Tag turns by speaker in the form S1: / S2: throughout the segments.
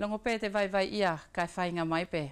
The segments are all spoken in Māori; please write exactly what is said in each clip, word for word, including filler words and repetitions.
S1: Longo pe te vai vai ia, kai whainga mai pe.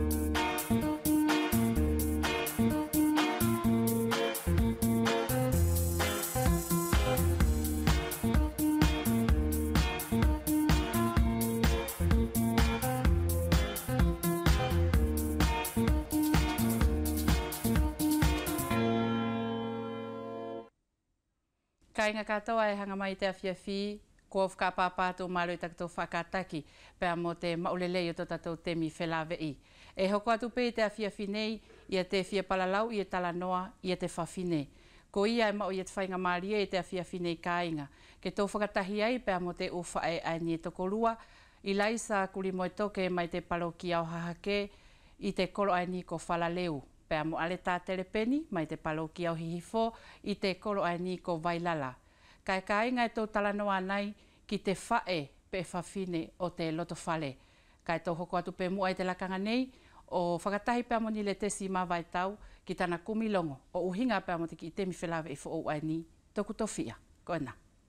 S1: Kai ngā katoa e hanga mai te awhiawhi, ko whakapapātou maro i takatou whakataki, pēr mo te maulelei o tō tatou temi whelawei. E hoko atu pe te awhiawhi nei, ia te whia palalau, ia tala noa, ia te whawhine. Ko ia e mau ia te whainga maria i te awhiawhi nei kāinga. Ke tō whakatahi ai, pēr mo te uwha e aini e tokorua, i lai sa kuri mo e toke mai te paroki au hahake, i te kolo aini ko whalaleu. Pea mo ale tā telepeni, mai te paroki au hihifo, i te kolo aini ko Vailala. Kai kai ngai tō talanoa nei ki te whae pe whawhine o te loto whale. Kai tō hoko atu pe mua i te lakanga nei, o whakatahi pea mo ni le tesi mā vai tau, ki tana kumilongo, o uhinga pea mo te ki temi whelawe i fo o aini, tōku tō whia. Koena.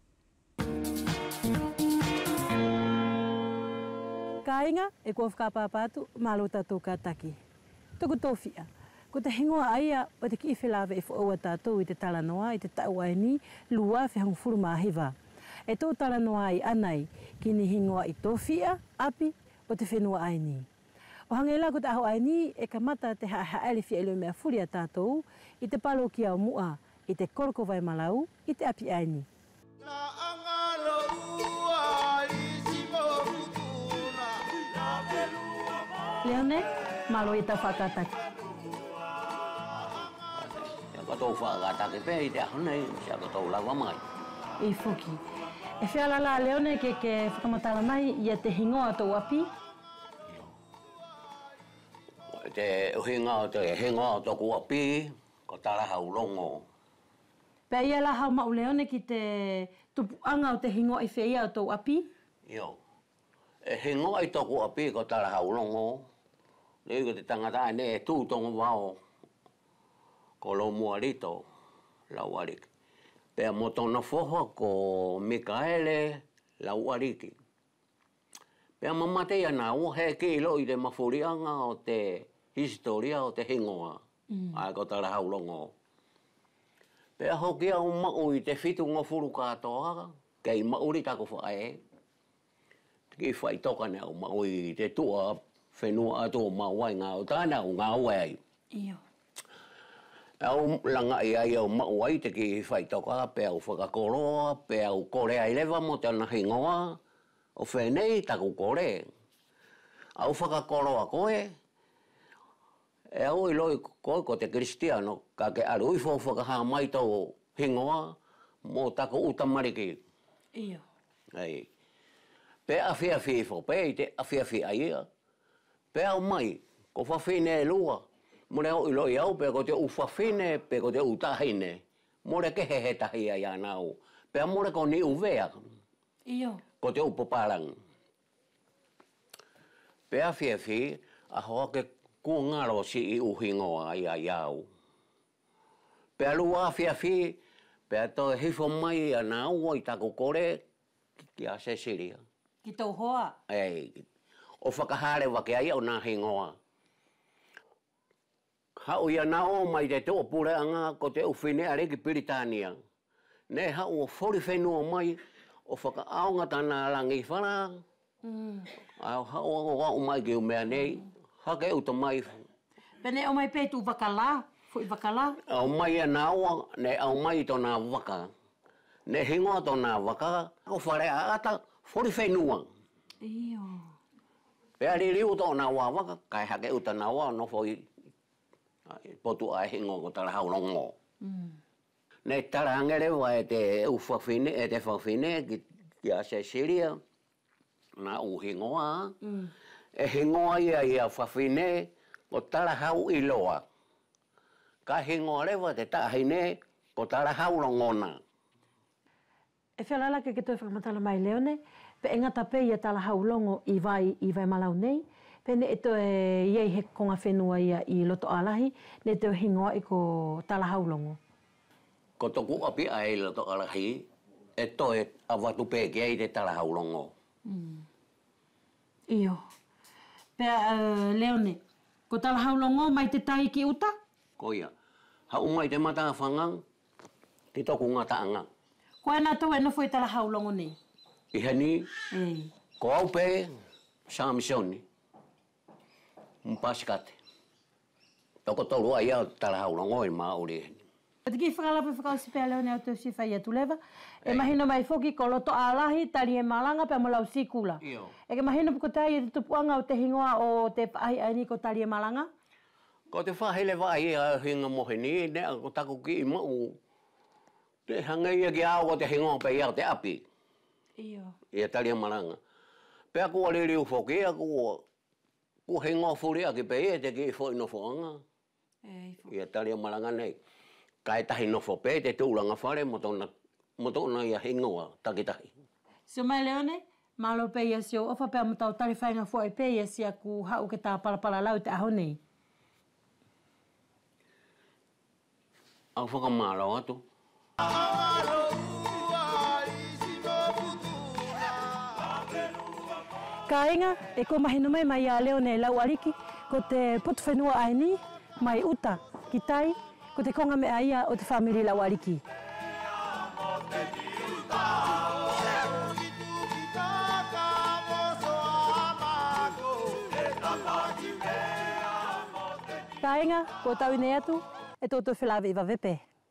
S2: Kāinga, e kua whakapapātu, mālo tātou kātaki. Tōku tō whia. Ko te hingoa aia o te ki whelawe e whaua tātou i te talanoa, i te tau aini, lua whihang furu māhiwa. E tō talanoa ai anai ki ni hingoa i tō whia, api o te whenua aini. O hangela ko te aho aini e ka mata te haele whia ilo mea furia tātou i te paroki au mua, i te koroko vai malau, i te api aini. Leone, malo i tau whakataki.
S3: Katou whakatake pē i te aho nei, sia katou lawa mai.
S2: I whuki. E whialala Leone ke ke whakamatala mai i te hingoa tō api?
S3: Te hingoa te hingoa tōku api, ko tarahau longo.
S2: Pē ia lahau mau Leone ki te tupuanga o te hingoa i whia o tō api?
S3: Io. E hingoa i tōku api ko tarahau longo. Nei ko te tangata ne e tūtongo wao. Ko lo mua rito, lau ariki. Pea mo tōna whoha ko Mikaele lau ariki. Pea mamate ana o he ki lo i te mawhurianga o te historia o te hingoa. Mm. Ai ko tarahau longo. Pea hoki au mau i te whitu ngā furu katoa, kei mauri tako whae. Ki whai toka nea au mau i te tua whenua ato mawai ngā o tāna o ngā wai.
S2: Iyo.
S3: Au langa i ai au mau ai te ki whaitoka, pe au whakakoroa, pe au kore ai lewa mo te ana hingoa, o whenei taku kore. Au whakakoroa koe, e au i loi koe ko te Kristiano, ka ke aru i whau whakaha mai tau hingoa, mo taku utamariki.
S2: Iyo.
S3: Ei. Pe awhiawhi i whau, pe i te awhiawhi ai ia. Pe au mai, ko whawhine e lua. Mure o ilo i au, pe ko te uwhawhine, pe ko te utahine. Mure ke he he tahi ai anau. Pe mure ko ni uvea.
S2: Iyo.
S3: Ko te upoparang. Pe a whiawhi, a hoa ke kua ngaro si i uhingoa ai ai au. Pe a lua a whiawhi, pe a to hifo mai anau i taku kore, ki a Cecilia.
S2: Ki tau hoa?
S3: Ei. O whakahare wake ai au nā hingoa. Hau ia nao mai te tō pureanga ko te uwhine are ki Piritania. Ne hau o whori whenua mai o whakaaonga tāna rangi whara. Mm. Au hau o wau mai ki umea nei, hake uta mai.
S2: Pene o mai pētu wakala, fui wakala?
S3: Au mai a nao, ne au mai tōna waka. Ne hingoa tōna waka, ko whare a ata whori whenua.
S2: Iyo.
S3: Pea ririu tōna waka, kai hake uta nawa no whoi potu ai hingo ko tarahau longo. Mm. Ne tarangere wa e te uwhawhine, e te whawhine ki, ki a Cecilia, na u hingoa. Mm. E hingoa ia i a whawhine ko tarahau i loa. Ka hingoa rewa te tahine ko tarahau longona.
S2: E whelala ke ke toi whakamatala mai Leone, pe engata pe ia tarahau longo i vai, i vai malau nei, pene e to e iei he konga whenua ia i loto alahi, ne te hingoa i ko talahau longo.
S3: Ko toku api ai loto alahi, e to e awatu pēke i te talahau longo. Mm.
S2: Iyo. Pea uh, Leone, ko tala haulongo mai te tai ki uta?
S3: Ko ia. Hau mai te mata whangang, te toku ngata anga.
S2: Ko e nā tau e nofo i tala haulongo ni?
S3: Iha ni,
S2: Ei.
S3: ko au pe, sa misioni, mpasikate. Toko tolu ai au tala haulongo i maa uri.
S2: O te ki whakalape whakausi pēa Leone au tau si whai atu lewa. E mahino mai foki ko loto alahi, tali e malanga pēa mo lau sikula.
S3: Iyo.
S2: E ke mahino puko tai e te tupuanga o te hingoa o te whaahi aini ko tali e malanga?
S3: Ko te whahele vai a hinga mohe ni, ne a ko taku ki i mau. Te hanga ia ki au o te hingoa pe ia te api.
S2: Iyo.
S3: Ia tali e malanga. Pea kua ririu foki a kua, kua hingoa furi a ki pe ia te ki i fo ino foanga.
S2: Ei, fo.
S3: Ia tali e malanga nei. Kai tahi no fo pe te tūlanga whare mo tona, mo tona ia hingoa takitahi.
S2: So mai Leone, malo pe ia si o ofa pēa mo tau tari whainga fo e pe ia si a ku hau ke tā palapala lau te aho nei.
S3: Au whakamaro atu.
S2: Ka inga, e ko mahino mai mai a Leone lau ariki, ko te potu whenua aini, mai uta, ki tai, ko te konga me aia o te whamiri lau ariki. Ka inga, ko tau ine atu, e tōtou whelawe iwa vepe.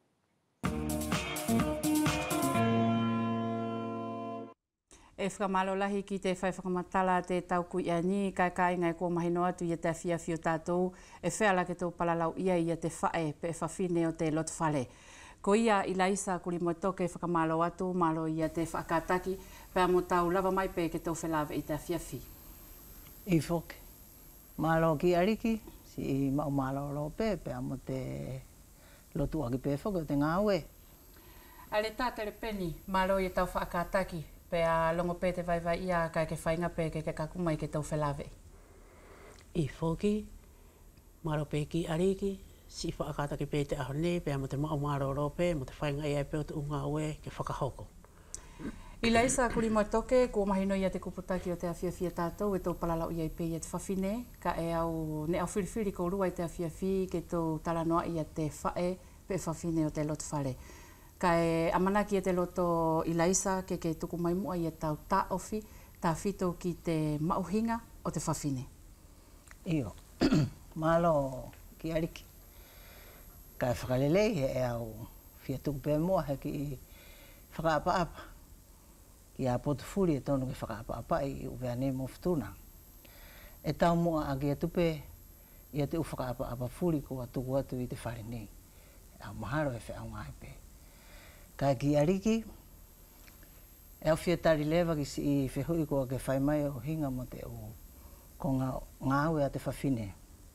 S1: E whakamalo ki te whai whakamatala te tau kui ani, kai kai ngai kua mahino atu i te whia whio tātou, e wheala ke tō palalau ia i te whae pe e whawhine o te lotu whale. Ko ia i laisa kuri mo toke whakamalo atu, malo i te whakataki, pēr mo tau lava mai pe ke tō whelawe i te whia whi.
S4: I whoke. Malo ki ariki, si mau malo lo pe, pēr mo te lotu aki pe whoke o te ngāwe.
S1: Ale tātere peni, malo i tau whakataki, pea longo pe te vai vai ia kai ke whainga pe ke ke kakumai ke tau whelawe.
S5: I whoki, maro pe ki ariki, si whaakataki pe te ahone, pea mo te mao maro rope, mo te whainga ia pe o te unga oe ke whakahoko.
S1: I laisa kuri mai toke, kua mahino ia te kuputaki o te awhia whia tātou, e tō palalau ia i pe ia te whawhine, ka e au ne au whiriwhiri ko rua i te awhia whi, ke tō talanoa ia te whae, pe whawhine o te lotu whare. Ka e amanaki e te loto i laisa ke ke tuku mai mua i e tau tā ofi, tā whito ki te mauhinga o te whawhine.
S4: Iyo, malo ki ariki. Ka e whakalelei he e au whia tuku pē mua he ki whakaapa-apa. Ki a potu furi e tonu ki whakaapa-apa i uvea ne mo futuna. E tau mua a ki a tupe i a te u whakaapa-apa furi ko a tuku atu i te whare nei. Au maharo e whea ngai pē. Ka ki ariki, e au whia tari lewa ki si i whehui ko a ke whai mai o hinga mo te o ko ngā ngāwe a te whawhine.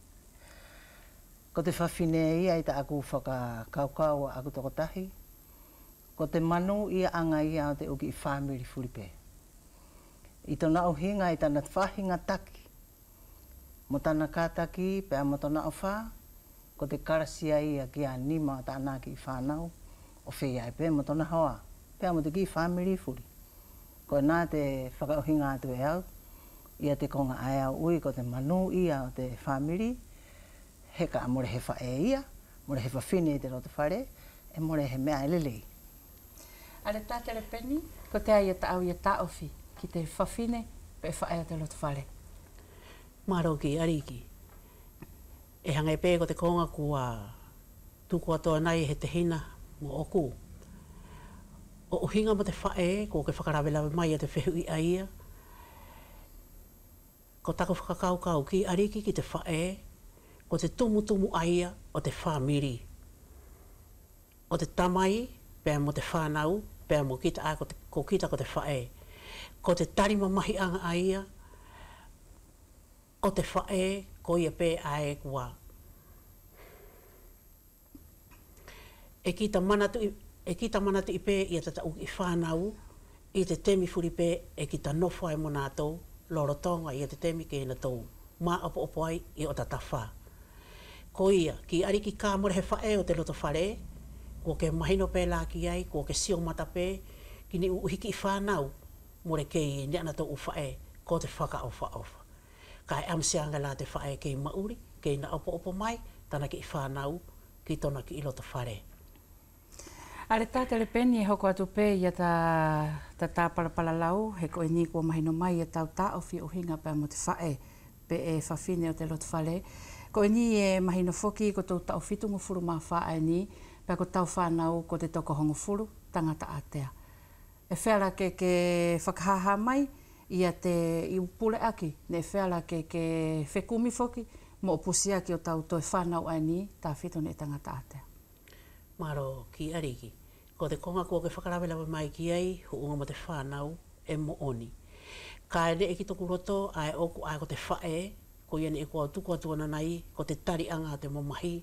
S4: Ko te whawhine ia i ta aku whaka kaukau a aku tokotahi, ko te manu ia anga ia o te uki i whamiri furipe. I tona o hinga i tana whahinga taki, mo tana kātaki pēa mo tona o whā, ko te karasia ia ki a nima ta anaki i whanau, o whia e pē mo tona hoa, pēa mo te ki whamiri furi. Ko nā te whakauhinga atu e au, ia te konga ai au ui ko te manu ia o te whamiri, he ka more he whae ia, more he whawhine i te roto whare, e more he mea elelei.
S1: Ale tātere peni, ko te ai e ta au i e ta ofi, ki te whawhine pe whae o te lotu whare.
S5: Maro ki ariki. E hangai pē ko te konga kua tuku atoa nei he te hina mo oku. O uhinga mo te whae, ko ke whakarawelawe mai a te whehui a ia. Ko tako whakakaukau ki ariki ki te whae, ko te tumu tumu a ia o te whamiri. O te tamai, pēr mo te whanau, pēr mo kita a ko, te, ko kita ko te whae. Ko te tarima mahi anga a ia, o te whae, ko ia pē ae kua. E kita manatu, e kita manatu i pē i a tata uki i whanau, i te temi furi pē e kita nofai mo nātou, loro tonga i a te temi ke ina tau, mā opo opo ai i o tata wha. Ko ia, ki ariki kā more he whae o te loto whare, ko ke mahino pē lā ki ai, ko ke sio mata pē, ki ni uhiki i whanau, more ke i niana tau u whae, ko te whakaofa ofa. Kai amseanga la te whae kei mauri, kei na opo opo mai, tana ki i whanau, ki tona ki ilo te whare.
S1: Ale tātele peni e hoko atu pē ia tā, tā tāpalapala lau, he ko e ni kua mahino mai e tau tā ofi o hinga pē mo te whae, pē e whawhine o te lotu whale. Ko e ni e mahino whoki ko tau tau whitungu furu mā whae ni, pē ko tau whanau ko te toko hongo furu, tangata atea. E whēra ke ke whakahaha mai, ia te i upule aki, ne whēra ke ke whekumi whoki, mo opusi aki o tau toi whanau ai ni, tā whitone e tangata atea.
S5: Maro ki ariki. Ko te konga kua ke whakarawelawa mai ki ai, huunga mo te whanau e mo oni. Ka ene e ki toku roto, ai oku ai ko te whae, ko iene e kua tuku atuana nei, ko te tari anga te mo mahi.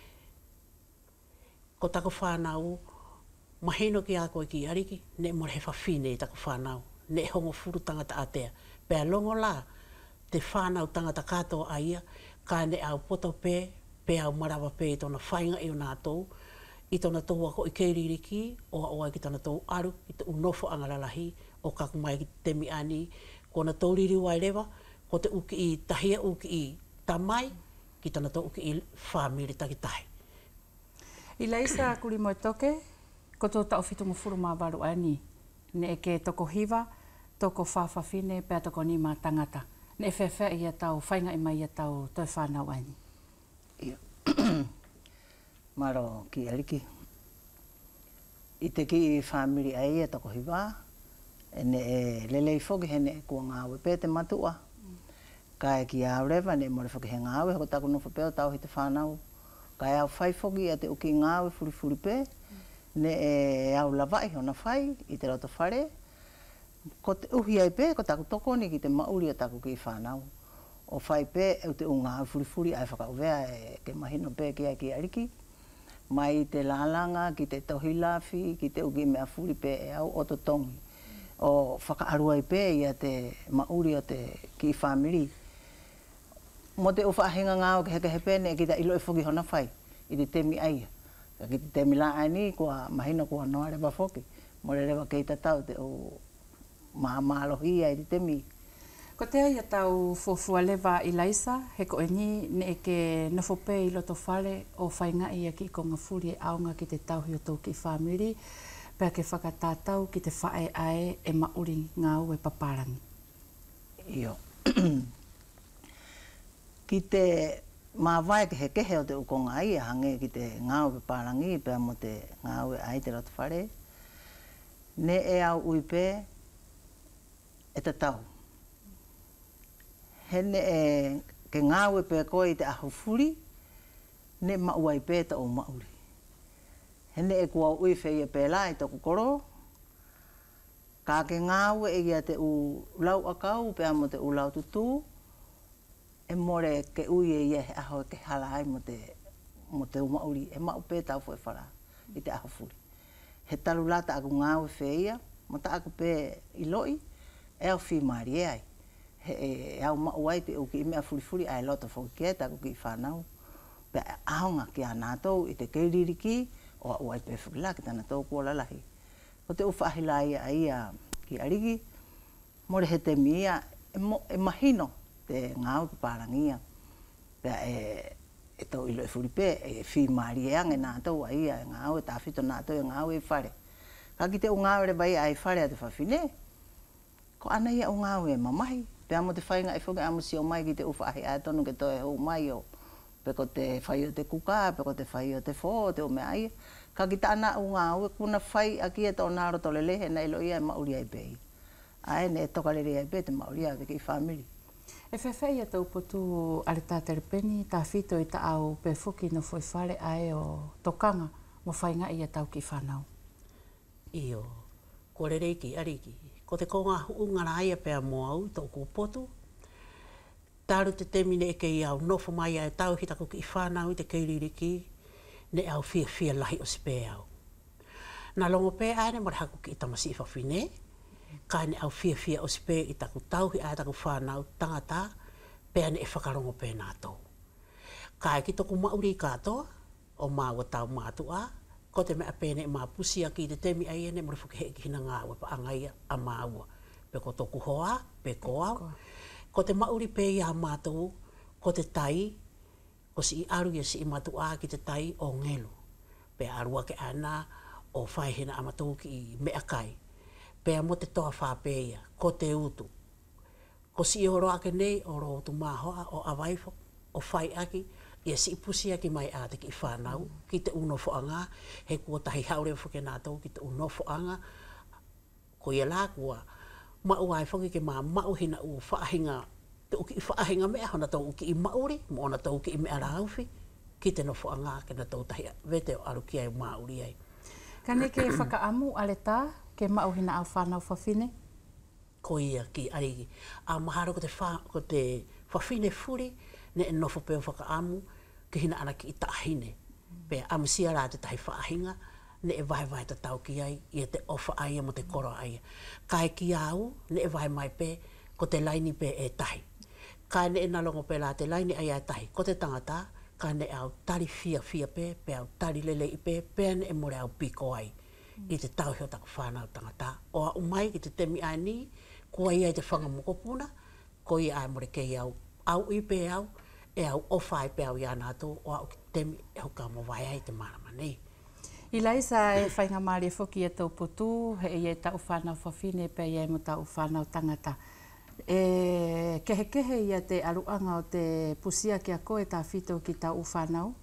S5: Ko tako whanau, mahino ki a koe ki ariki, ne mo he whawhine i tako whanau, ne hongo furu tangata atea. Pea longo la, te whanau tangata katoa aia, ka ene au poto pē, pea au marawa pē i tona whainga i o nātou, i tona tō ako i keiririki, o oa ki tona tō aru, i te unofo angalalahi, o kakumai ki te mi ani, ko na tō riri wai rewa, ko te uki i tahia uki i tamai, ki tona tō uki i whamiri takitahi.
S1: I leisa kuri mo toke, ko tō tau whitungu furu mā waru ani, ne e ke toko hiwa, toko whawhawhine, pēr toko ni mā tangata. Ne e whewhe ia tau, whainga i mai ia tau, toi whanau ani.
S4: Ia. Maro ki ariki. I te ki i whamiri ai e toko hiwa, e ne e lelei whoki hene e kua ngāwe pē te matua. Ka e ki au rewa, ne more whoki he ngāwe, hoko taku nuwha pēo tau hi te whanau. Ka e au whai whoki a te uki ngāwe furi furi pē, ne e au lawai hona whai i te roto whare. Ko te uhi ai pē, ko taku tokoni ki te mauri a taku ki i whanau. O whai pē, e te unga furi furi ai whakauvea e ke mahino pē ki ai ki ariki. Mai te lalanga, ki te tohilafi, ki te uki mea furi pē e au o tongi. O whakaaruai pē ia te mauri o te ki whamiri. Mo te uwhaahinga ngāo ke heke he pēne e ki ta ilo e whoki hona whai, i te temi aia. Ki te temi la ai ni, kua mahina kua noa rewa whoki. Mo re rewa kei tatau te o maamalohia i te temi.
S1: Ko te aia tau fuafua lewa i laisa, he ko e ni ne e ke nofo pē i loto whare o whainga i a ki ko ngā furi e aunga ki te tauhi o tō ki whamiri, pēr ke whakatātau ki te whae ae e mauri ngā ue paparangi.
S4: Io. Ki te mawai ke he kehe o te ukonga ai, hange ki te ngā ue paparangi, pēr mo te ngā ue ai te loto whare, ne e au ui pē e te tau. Hene e ke ngāwe pē koe i te ahu furi, ne mauai pē ta o mauri. Hene e kua ui whei e pē la i toku koro, ka ke ngāwe e ia te u lau akau, pē mo te u lau tutu, e more ke ui e ia he aho ke halai mo te, mo te u mauri, e mau pē tau fwe whara i te ahu furi. He talu lata aku ngāwe whei ia, mo ta aku pē i loi, e au whi maari e ai. He e au mauai te uki i mea furi furi ai loto whoki taku ki i whanau. Pea aonga ki a nātou i te keiririki o a uai pē whukila ki tana tō kua lalahi. Ko te uwhahila ia ia ki ariki, more he te mia e, mo, e mahino te ngāu ki pārangia. Pea e, e tau ilo e furi pē, e whi maari e ange nātou a ia e ngāu e tāwhito nātou e ngāu e whare. Ka ki te o ngāu re bai ai whare a te whawhine, ko ana ia o ngāu e mamahi. Pea mo te whainga e whoke amusi o mai ki te uwhaahi a tonu ke toi hou mai o. Pe ko te whai o te kuka, pe ko te whai o te who, te o mea ai. Ka ki ta ana o ngā ue kuna whai a kia tō nāro tole lehe na ilo ia e mauri ai pēi. Ae ne tokarere ai pē te mauri ai te ki whamiri.
S1: E whewhei a tau potu ale tātere peni, tā whito i ta au pē whuki no whoi whare ai o tokanga mo whainga i a tau ki whanau.
S5: Io, kore reiki ariki. Ko te konga huungara aia pēr mo au, tō kōpoto. Tāru te temine e kei au nofo mai ai tau hitako ki i whanau i te keiririki, ne au fia fia lahi o se pē au. Nā longo pē aene mara haku ki i tamasi i whawhine, ka ne au fia fia o se pē i taku tauhi ai taku whanau tangata, pē ane e whakarongo pē nātou. Ka e ki toku mauri i katoa, o māua tau mātua, ko te mea pēne mā pusi aki i te temi ai ene mora whukehe ki hina ngā ua pa angaia a māua. pe ko toku hoa, pe ko au. Ko te mauri pe ia mātou, ko te tai, ko si i aru ia si i matu a ki te tai o ngelu. Pe arua ke ana o whaihina a matou ki i mea kai. Pe mo te toa whāpeia, ko te utu. Ko si i oro ake nei, o ro tu māhoa, o awaifo, o whai aki, ia si i pusi aki mai a te ki i whanau, ki te uno whaanga, he kua tahi haure whuke nātou ki te uno whaanga, ko ia lā kua mau ai whangi ke mā mau hina u whaahinga, te uki i whaahinga mea, hona tau uki i mauri, mo ona tau uki i mea rauwhi, ki te no whaanga ke na tau tahi vete o aruki ai mauri ai.
S1: Kane ke whakaamu ale tā, ke mau hina au whanau whawhine?
S5: Ko ia ki ariki. A maharo ko te, wha, ko te whawhine furi, ne e nofo peo whakaamu, ke hina ana ki i tahine. Pea amsia rā te tahi whaahinga, ne e vai vai ta tau ki ai, ia te ofa aia mo te koro aia. Kai ki au, ne e vai mai pe, ko te laini pe e tahi. Kai ne e nalongo pe la te laini aia e tahi, ko te tangata, kai ne au tari fia fia pe, pe au tari lele i pe, pe ne e more au piko ai. I te tau heo taku whanau tangata. O a umai ki te temi ai ni, kua ia i te whangamukopuna, ko ia ai more kei au, au i pe au, e au ofa i pe au ia nātou, o au ki temi e hoka mo vai ai te marama nei.
S1: I laisa e whainga maari e whoki e tau putu, he e tau whanau whawhine, pe e mo tau whanau tangata. E kehe kehe ia te aruanga o te pusia ki a koe tā whito ki tau whanau?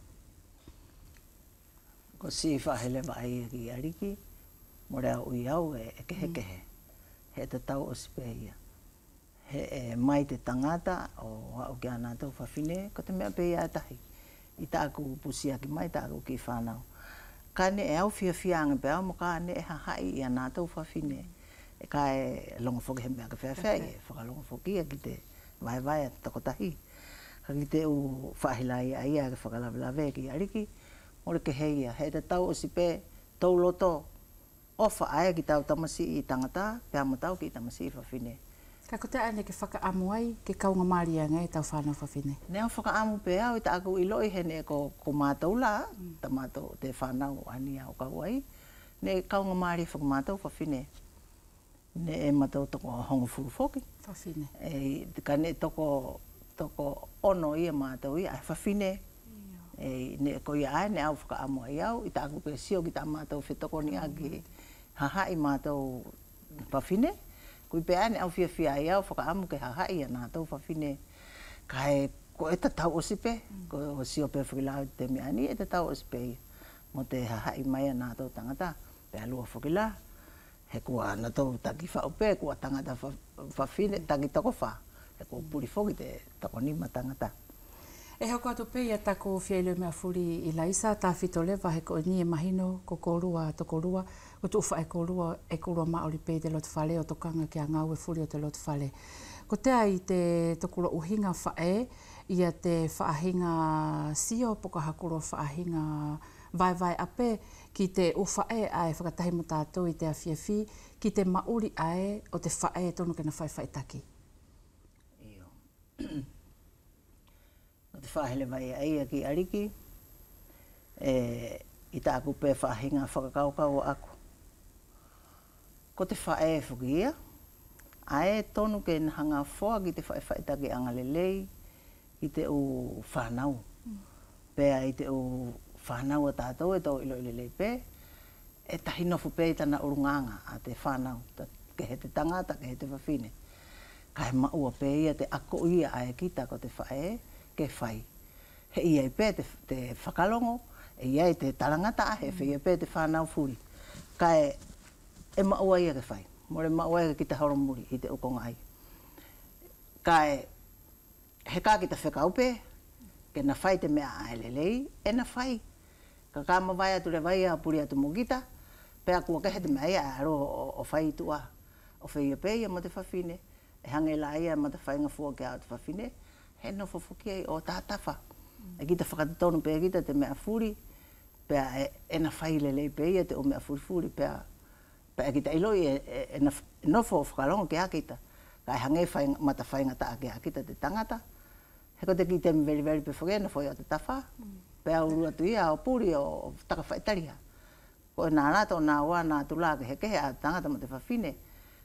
S4: Ko si whahele vai ki ariki, mo rea ui au e kehe kehe. He te tau o sipeia. He e mai te tangata o hao ki ana tau whawhine, ko te mea peia e tahi. I tāku pusia ki mai tāku ki whanau. Ka ne e au fia fia anga pe au, mo ka ne e hahai i ana tau whawhine. E ka e longo whoki he mea ka whea whea, e whakalongo whoki a ki te vai vai a takotahi. Ka ki te u whahilai a ia ke whakalawelawe ki ariki, ore ke heia, he te tau o sipe, tau loto, ofa aia ki tau tamasi i tangata, pia mo tau ki tamasi i whawhine.
S1: Ka ko te ane ke whakaamu ai, ke kaunga marianga e tau whanau whawhine?
S4: Ne au whakaamu pe au, i ta aku iloi he ne ko, ko mātou la, mm. ta mātou te whanau ani au kau ai, ne kaunga mari whakamātou whawhine. Ne e mātou toko hongo furu whoki.
S1: Whawhine.
S4: E, ka ne toko, toko ono ia mātou ia, ai whawhine. E, ne ko ia ai, ne au whakaamu ai au, i ta aku pe sio ki ta mātou whetoko ni agi, hahai mātou whawhine. Kui pe ane au fia fia ai au whakaamu ke hahai a nā tau whawhine. Kai ko e ta tau o sipe, ko o sio pe whakilau te me ani e ta tau o sipe. Mo te hahai mai a nā tau tangata, pe alua whakila. He kua nā tau taki whau pe, kua tangata whawhine, taki toko wha. He kua puri whoki te toko nima tangata.
S1: E hoko atu pe ia tako whiaileo mea furi i laisa, tā whito lewa he ko ni e mahino, ko korua, to korua, ko tu uwha e korua, e korua maori pe te lotu whale, o tokanga ki a ngau e furi o te lotu whale. Ko tea i te tokuro uhinga whae, ia te whaahinga sio, poka hakuro whaahinga vai vai ape, ki te uwhae ai whakatahi mo tātou i te awhiawhi, ki te mauri ai o te whae tonu kena whai whai taki.
S4: Iyo. O te whahele vai ai a ki ariki, e, i tā aku pē whahinga whakakaukau aku. Ko te whae whuki ia, ae tonu ke hanga whoa ki te whae whae take anga lelei, i te u whanau. Mm. Pea i te u whanau a tātou e tau ilo lelei pē, e tahi nofu pē i tana urunganga a te whanau, ke he te tangata, ke he te whawhine. Ka he maua pē ia te ako ia ae kita ko te whae, ke whai. He ia i pē te, te whakalongo, e ia i te talangata, he mm. ia pē te whanau furi. Ka e, e maua ia ke whai. More maua ia ki te hauromuri i te ukonga ai. Ka e, he kā ki te whekau pē, ke na whai te mea ae lelei, e na whai. Ka kāma vai atu re vai a puri atu mugita, pēa kua kehe te mea ia aro o, o whai tua. O whai ia pē ia ma te whawhine, e hange la ia ma te whainga fua ke au te whawhine, he no whawhuki ai o tātawha. Mm. E kita whakatonu pēa kita te mea furi, pēa e, e na whai lelei pē ia te o mea furi furi, pēa pēa kita iloi e, e, e na nofo o whakalongo ke a kita. Ka e hange whainga, mata whainga taa ke a kita te tangata, he ko te ki te veri veri pe whake na whoi o te tawha, mm. pēa uru atu ia o puri o taka whaitaria. Ko e nā rata o nā wā nā tula ke he kehe a tangata ma te whawhine,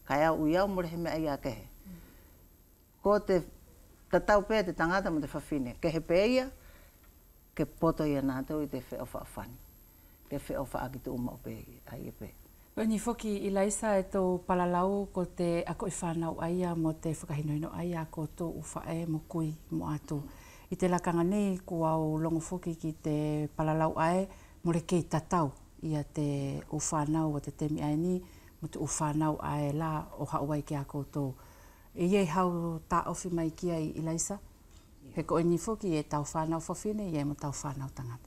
S4: Kai au iau mo he mea ia kehe. Ko te tatau pē te tangata mo te whawhine. Ke he pē ia, ke poto ia nātou i te wheo whaafani. Ke wheo whaakitu umau pē ai e pē.
S1: Ni foki i laisa e tō palalau ko te ako i whanau aia mo te whakahinoino aia ko tō uwhae mo kui mo atu. I te lakanga nei ko au longo foki ki te palalau ae mo re kei tatau ia te uwhanau o te temi ai ni mo te uwhanau ae la o hauai ki a koutou. E iei hau tā ofi mai ki ai i laisa? He ko e ni foki e tau whanau whawhine, i e mo tau whanau tangata.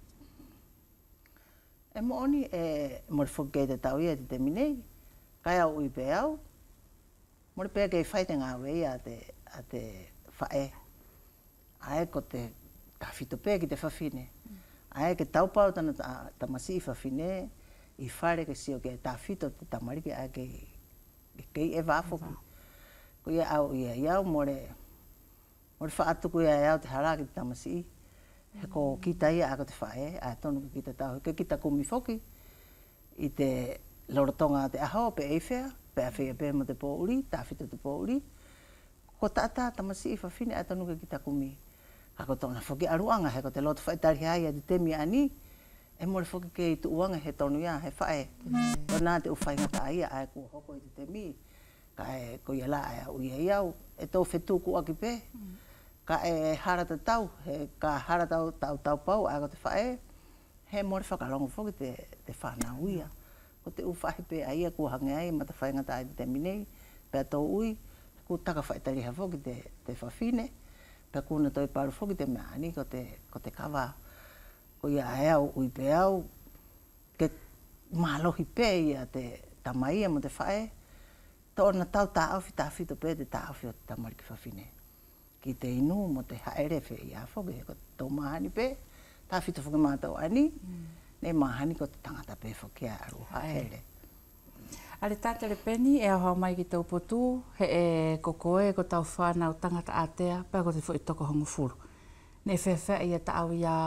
S4: E mo oni e mo re foki kei te tau ia te temi nei, kai au ui pe au, mo re pēa kei whaite ngā wei a te, a te whae. Ae ko te tawhito pēa ki te whawhine. Ae ke taupau tana tamasi i whawhine, i whare ke sio ke tawhito te tamariki ae ke kei e wāfoki. Ko ia au ia iau mo re, mo re whaatuku ia iau te hara ki te tamasi i. He ko kita ia ako te whae, a tonu ki kita tau. Ke kita kumi foki, i te lorotonga te aho, pe eifea, pe awhia pe mo te pōuri, tawhito te pōuri. Ko tata tamasi i whawhine, a tonu ki kita kumi. Ako tōna foki aruanga, he ko te loto whaitari hai a te temi ani, e mo re foki ke i tu uanga he tonu ia, he whae. Ko nā te uwhaingata ia, ai kua hoko i te temi, ka e ko ia la ai au ia iau, e tō whetū ku aki pē. Ka e harata tau, he ka harata tau tau pau, ai ko te whae, he mo re whakalongo foki te, te whanau ia. Ko te uwhahi pē a ia kua hange ai, ma te whaingata ai te temi nei, pē tō ui, ku taka whaitari ha foki te, te whawhine, pē kuna toi paru foki te mea ani, ko te, ko te kawa. Ko ia e au, ui pē au, ke mahalohi pē ia te tamaia mo te whae, tōna tau tāwhi, tāwhito pē te tāwhi o te tamariki whawhine. Ki te inu mo te haere whi i a foki, ko tō mahani pē, tāwhito foki mātou ani, mm. ne mahani ko te tangata pē foki a aru haere.
S1: Ale tātere peni e ahoa mai ki tau potu, he e kokoe ko tau whanau tangata atea, pēr ko te fo i toko hongo furu. Ne whewhea ia ta au ia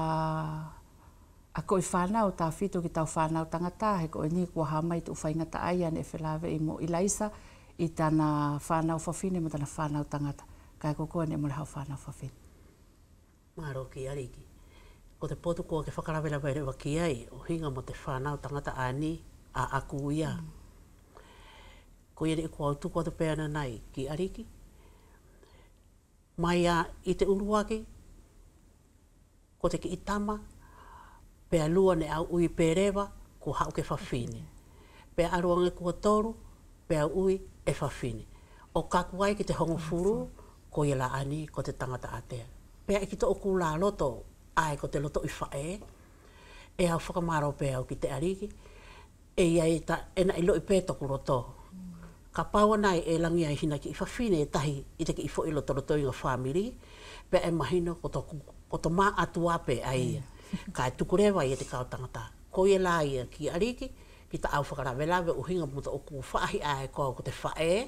S1: a ko i whanau, tā whitu ki tau whanau tangata, he ko e ni kua hamai tu whaingata aia ne whelawe i mo i laisa, i tana whanau whawhine mo tana whanau tangata. Kai kokoe ne mo le hau whanau whawhine.
S5: Maro ki ariki. Ko te potu kua ke whakarawela vai rewa ki ai, o hinga mo te whanau tangata ani a aku ia. Mm. Ko ia ni kua utuko te pēana nei ki ariki. Mai a i te uruaki, ko te ki itama, pēa lua ne au ui pērewa, ko hau ke whawhine. Pēa aruanga kua toru, pēa ui e whawhine. O kakuai ki te hongo furu, ko ia la ani ko te tangata atea. Pēa i ki to oku la loto, ai ko te loto i whae, e au whakamaro pēa au ki te ariki, e ia e ta ena i lo i pētoku roto. Ka paua nai e langi ai hina ki i whawhine e tahi i te ki i fo ilo toroto i ngā whamiri, pe e mahino ko to, ko to mā atu ape ai. Ka e tukurewa i e te kao tangata. Ko ia la ia ki ariki, ki ta au whakarawelawe o hinga muta o ku whaahi ai ko ko te whae,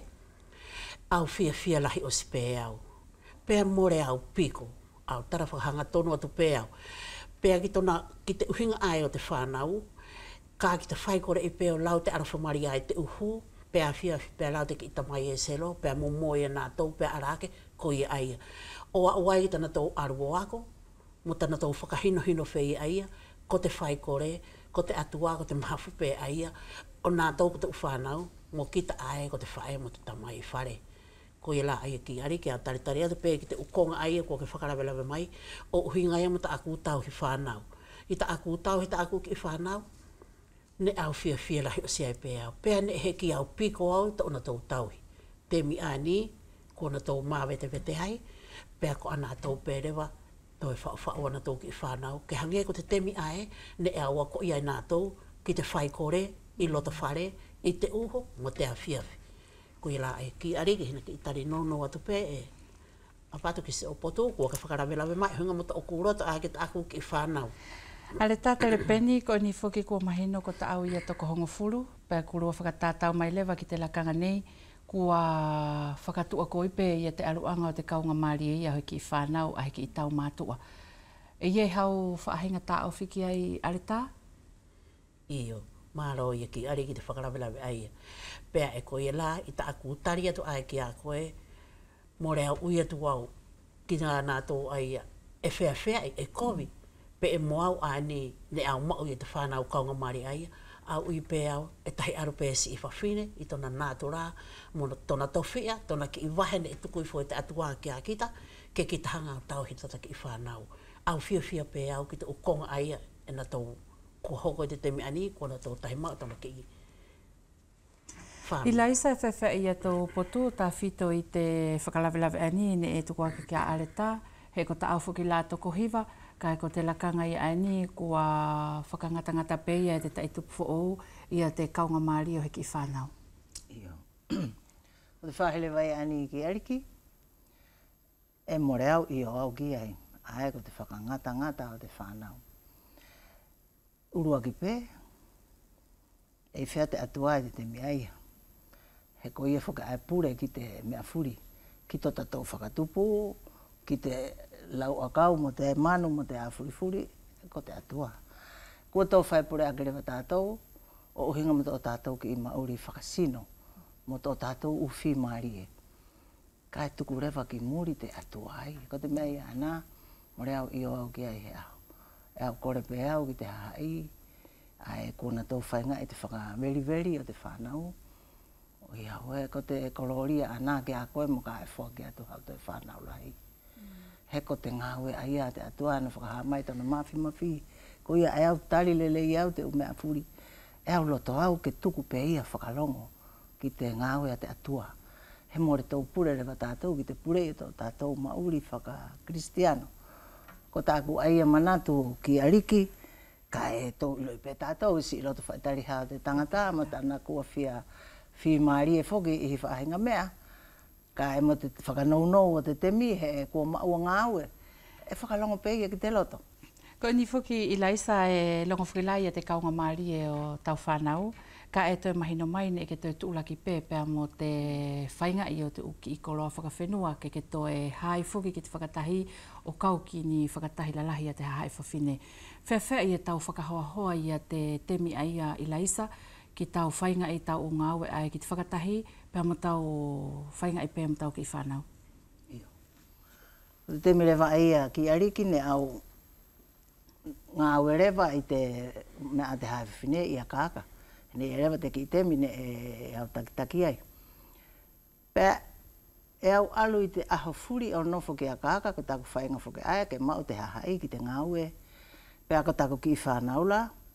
S5: au fia fia lahi o si pē au. Pea more au piko, au tara whakahanga tonu atu pē au. Pea ki tona, ki te uhinga ai o te whanau, ka ki te whaikore i pē o lau te arawhamari ai te uhu, pēa fia, pēa lau te ki itamai e selo, pēa momoe nā tau, pēa arake, ko ia aia. O a uai tana tau aruo ako, mo tana tau whakahino hino whei aia, ko te whaikore, ko te atua, ko te mahafu pēa aia, o nā tau ko te uwhanau, mo kita ae ko te whae mo te tamai i whare. Ko ia la aia ki ari, ki a taritari atu pēa ki te ukonga aia, ko ke whakarawelawe mai, o uhinga ia mo ta aku tau hi whanau. I ta aku tau, hi ta aku ki whanau, ne au fia fia lahi o si ai pēa au. Pēa ne he ki au piko au ta ona tau tauhi. Te mi ani, ko na tau mawete vete hai, pēa ko ana tau pērewa, tau e whao whao ana tau ki whanau. Ke hange ko te temi ae, ne e aua ko iai nā tau, ki te whaikore, i lota whare, i te uho, mo te a fiafi. Ko i la e ki ariki, hina ki itari nono atu pē e. A patu ki se o potu, kua ke whakarawelawe mai, hunga mo ta o kuroto a ki ta aku ki whanau.
S1: Ale tātere peni ko ni foki kua mahino ko ta au ia toko hongo furu, pēa kurua whakatātau mai lewa ki te lakanga nei, kua whakatua ko ipe ia te aruanga o te kaunga maari ia hoi ki i whanau a hiki i tau mātua. E iei hau whaahinga tā au whiki ai ale tā?
S5: Iyo, māro ia ki ari ki te whakarawelawe aia. Pea e koe la, i ta aku tari atu ai ki a koe, mo rea ui atu au, ki ngā nātou ai e whea whea e kovi, pe e moau ani ne au mau i te whanau kaunga mari ai, au ui pe au, e tahi aru pe si i whawhine, i tona nātou rā, mo tona towhia, tona ki i wahene e tuku i fo e te atua ki a kita, ke ki tahanga o tau hitata ki i whanau. Au whia whia pe au ki te ukonga ai e na tau kua hoko i te temi ani, kua na tau tahi mau tona ki i whanau.
S1: I laisa e whewhe i ato potu, tā whito i te whakalawelawe ani, ne e tuku ake kia areta, he ko ta awhuki la toko hiwa, kai ko te lakanga i ani, kua whakangatangata peia e te taitupu fo'ou, ia te kaunga maari o heki i whanau.
S4: Ia. O te whahele vai ani ki ariki, e more au i o au ki ai, ae ko te whakangata ngata o te whanau. Urua ki pē, e whea te atua i te mea ia. He ko ia whaka ai pure ki te mea furi, ki to tatou whakatupu, ki te lau akau mo te manu mo te awhuri furi, ko te atua. Kua tau whai pure a kerewa tātou, o uhinga mo tō tātou ki i mauri whakasino, mo tō tātou uwhi maari e. Kai tuku rewa ki muri te atua ai, ko te mea ia ana, mo reau i o au ki ai he au. E au kore pe au ki te haai, ai kona tau whainga i te whaka veri veri o te whanau. O ia hoe, ko te koloria ana ki a koe mo ka e fua ki atu hau te whanau lai. He ko te ngāwe ai a te atua ana whakahamai tona mawhi mawhi. Ko ia e au tari lele i au te umea furi. E au loto au ke tuku pe ia whakalongo ki te ngāwe a te atua. He more tau pure rewa tātou ki te pure i tau tātou mauri whaka kristiano. Ko tāku aia manatu ki ariki, ka e tau iloi pe tātou si i loto whaitari hao te tangata, ma tāna kua whia whi maari e whoki i whahinga mea. Ka e mo te whakanounou o te temi, he kua maua ngāwe, e whakalongo pe ia ki te loto.
S1: Ko ni whoki i laisa e longo whakilai a te kaunga maari e o tau whanau, ka e toi mahino mai ne ke toi tuulaki pē pēr mo te whainga i o te uki i koloa whakawhenua ke ke toi hai whoki ki te whakatahi o kauki ni whakatahi lalahi a te hai whawhine. Whewhea i e tau whakahoa hoa i a te temi ai a i laisa ki tau whainga i tau o ngāwe ai ki te whakatahi pēr mo tau whainga i pē mo tau ki i whanau.
S4: Iyo. Te temi rewa ai a ki ariki ne au ngāwe rewa i te mea te hai whawhine i a kāka. Ne e rewa te ki temi ne e au takitaki ai. Pea, e au alu i te aho furi o nofo ki a kāka, ko taku whainga whoke aia, ke mau te hahai ki te ngāue. Pea ko taku ki i whanaula,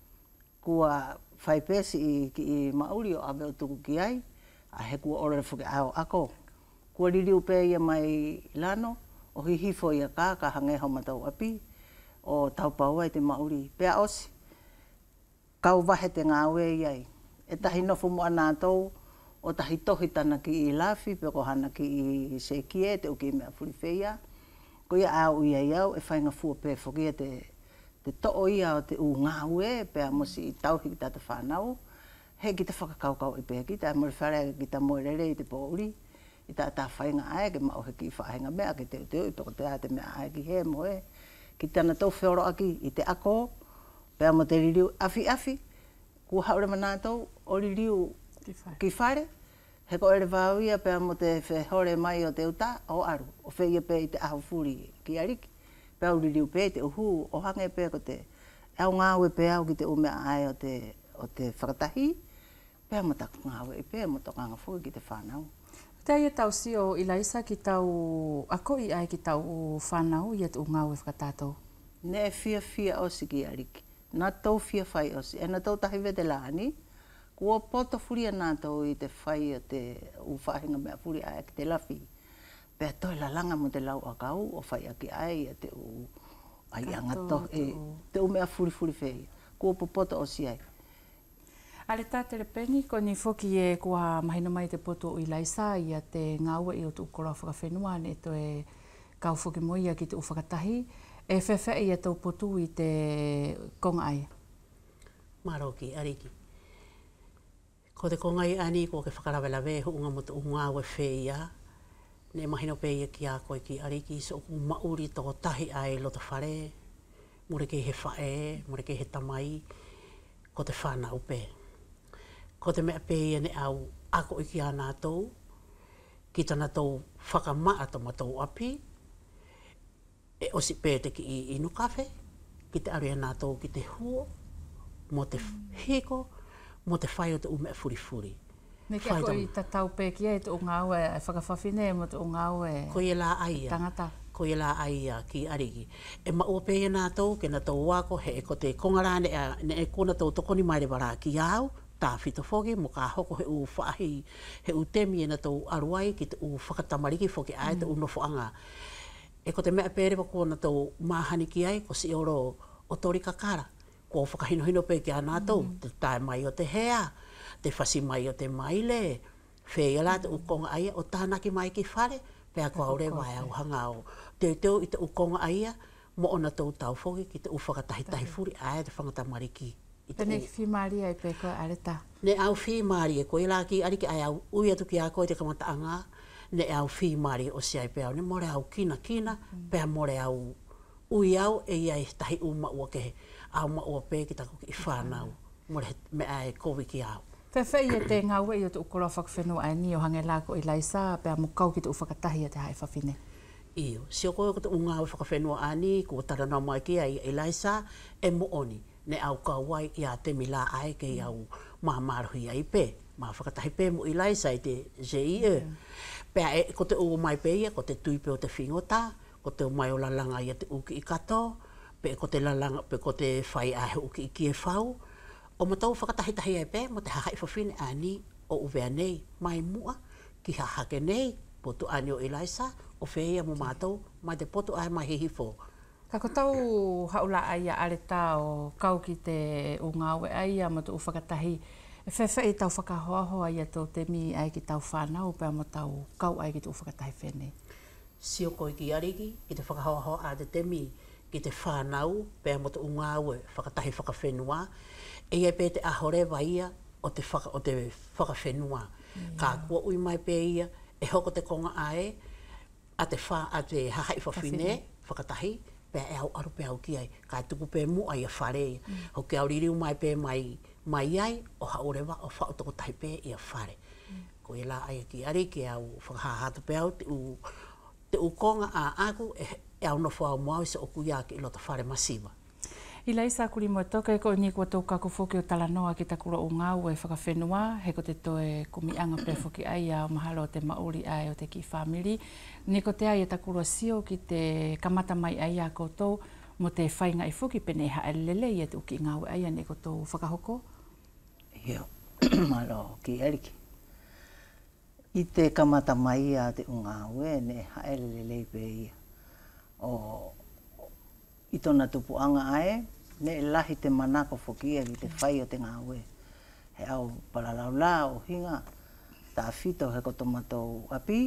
S4: kua whai pēsi i, ki i mauri o awe o tuku ki ai, a he kua orere whoke ao ako. Kua ririu pē ia mai lano, o hihifo i a kāka hangeho matau api, o taupaua i te mauri. Pea osi. Kau wahe te ngāwe iai. E tahi nofo mua nātou, o tahi tohi tana ki i lafi, pe ko hana ki i sekie, te uki mea furi wheia. Ko ia au ia iau, e whainga fua pē whokia te, te to'o ia o te u ngāwe, pe a mosi i tauhi ki tata whanau. He ki te whakakaukau i pē ki, ta mori whare ki ta moerere i te pōuri. I ta ta whainga ae, ke mau he ki whainga mea, ke te uteo, i peko te a te mea ae ki he moe. Ki tana tau whioro aki i te ako, pea mo te ririu afi afi, kua haure manātou o ririu ki whare. He ko ere wāuia pea mo te whehore mai o te uta o aru, o wheia pē i te aho furi ki ariki. Pea o ririu pē te uhu, o hange pē ko te au ngāwe pē au ki te umea ai o te, o te whakatahi. Pea mo taku ngāwe i pē mo tokanga fui ki te whanau.
S1: Te ia tau si o ilaisa ki tau ako i ai ki tau whanau i atu ngāwe whakatātou.
S4: Ne fia fia osi ki ariki. Nā tau fia whai osi. E nā tau tahi vete lāni, kua poto furia nā tau i te whai o te u whahinga mea furi ai ki te lafi. Pea toi la langa mo te lau akau o whai aki ai a te u ai angato e te u mea furi furi whai. Kua popoto osi ai.
S1: Ale tātere peni, ko ni whoki e kua mahino mai te poto o ilaisa i a te ngāua i o tu ukoroa whakawhenua, ne to e kau whoki moia ki te u whakatahi. E whewhe i a tau potu i te konga ai?
S5: Maro ki, ariki. Ko te konga ai ani, ko ke whakarawela we, hunga mo te ungawe whea, ne mahino pēia ki a koe ki ariki, so ku mauri toko tahi ai loto whare, mure ke he whae, mure ke he tamai, ko te whanau pē. Ko te mea pēia ne au ako i ki a nātou, ki ta nātou whakamaa to matou api, e osi pēte ki i inu kafe, ki te aria nātou ki te huo, mo te hiko, mo te whai o te ume furi furi.
S1: Me ke ako i ta tau pē ki e te o ngā ue, e whakawhawhine mo te o ngā ue
S5: ko i la aia,
S1: tangata.
S5: Ko i la aia ki ariki. E ma ua pēia nātou, ke nātou wako, he e ko te kongara ne, ne e kona tau tokoni mai re wara ki au, tā whito whoki, mo ka hoko he u whaahi, he u temi e nātou aruai, ki te u whakatamariki whoki ai, te u nofoanga. E ko te mea pērewa ko nātou mahani ki ai, ko si oro o tori kakara. Ko whakahinohino pē ki a nātou, mm. te tae mai o te hea, te whasi mai o te maile, whea la te ukonga aia, o tānaki mai ki whare, pēa ko aure vai au hanga o. Te teo i te ukonga aia, mo o nātou tau whoki, ki te u whakatahitahi furi, aia te whangatamariki.
S1: Pene ki whimari ai pē koe areta.
S5: Ne au whimari e koe la ki ariki ai au ui atu ki a koe te kamataanga, ne au whimari o si ai pēa, ne more au kina kina, mm. pēa more au ui au e iai tahi uma ua kehe, au ma ua pē ki tako ki whanau, more me ai kovi ki au.
S1: Whewhei e te ngā ue i o te ukoro whakawhenua ai ni o hange la ko i laisa, pēa mukau ki te uwhakatahi a te hae whawhine.
S5: Iyo, si o koe ko te unga ue whakawhenua ani, ko tarana mai ki ai i laisa, e mo oni. Ne au kawai i a te mila ai ke i au māmaruhi ai pē. Mā whakatahi pē mo i laisa i te J I E. Pea e, ko te uo mai pē ia, ko te tuipe o te whingota, ko te mai o lalanga i a te uki i kato, pē ko te lalanga, pē ko te whai a he uki i kie whau. O matau whakatahitahi ai pē, mo te hahai whawhine ani o uwea nei, mai mua, ki hahake nei, potu ani o i laisa, o whea mo mātou, mai te potu ai mai hihifo.
S1: Ka ko tau haula ai a areta o kau ki te o ngāwe ai a mo te uwhakatahi. E whewhai tau whakahoahoa i a tō te mi ai ki tau whanau, pēr mo tau kau ai ki te uwhakatahi whenei.
S5: Si o koe ki ariki, ki te whakahoahoa a te te mi, ki te whanau, pēr mo te ungawe whakatahi whakawhenua, e iai pē te ahorewa ia o te, whaka, o te whakawhenua. Yeah. Ka kua ui mai pē ia, e hoko te konga ae, a te, wha, a te hahai whawhine, whakatahi, pē e au aru pē au ki ai, ka tuku pē mua i a whare. Mm. Hoki au ririu mai pē mai, mai ai, o haorewa o whaotoko tahi pē i a whare. Mm. Ko i la ai ki ari ki au whakahahatu pē au, te u, te u konga a aku, e, e au nofo au mau se o kuia ki i lota whare masiwa.
S1: I laisa kuri mo toka e ko ni kua tau kako whoki o talanoa ki ta kura o ngā ue whakawhenua, he ko te toe kumianga pē whoki ai a mahalo o te mauri ai o te ki whamiri. Ni ko te ai e ta kura sio ki te kamata mai ai a koutou, mo te whainga i whoki pene ha elele i e te uki ngā ue ai a ni ko tau whakahoko?
S4: Ia, malo ki eriki. I te kamata mai a te ngā ue ne ha elele pē ia. O i tona tupuanga ai, ne lahi te manako whokia ki te whai o te ngā ue. He au paralaula o hinga, tā whito he koto matou api.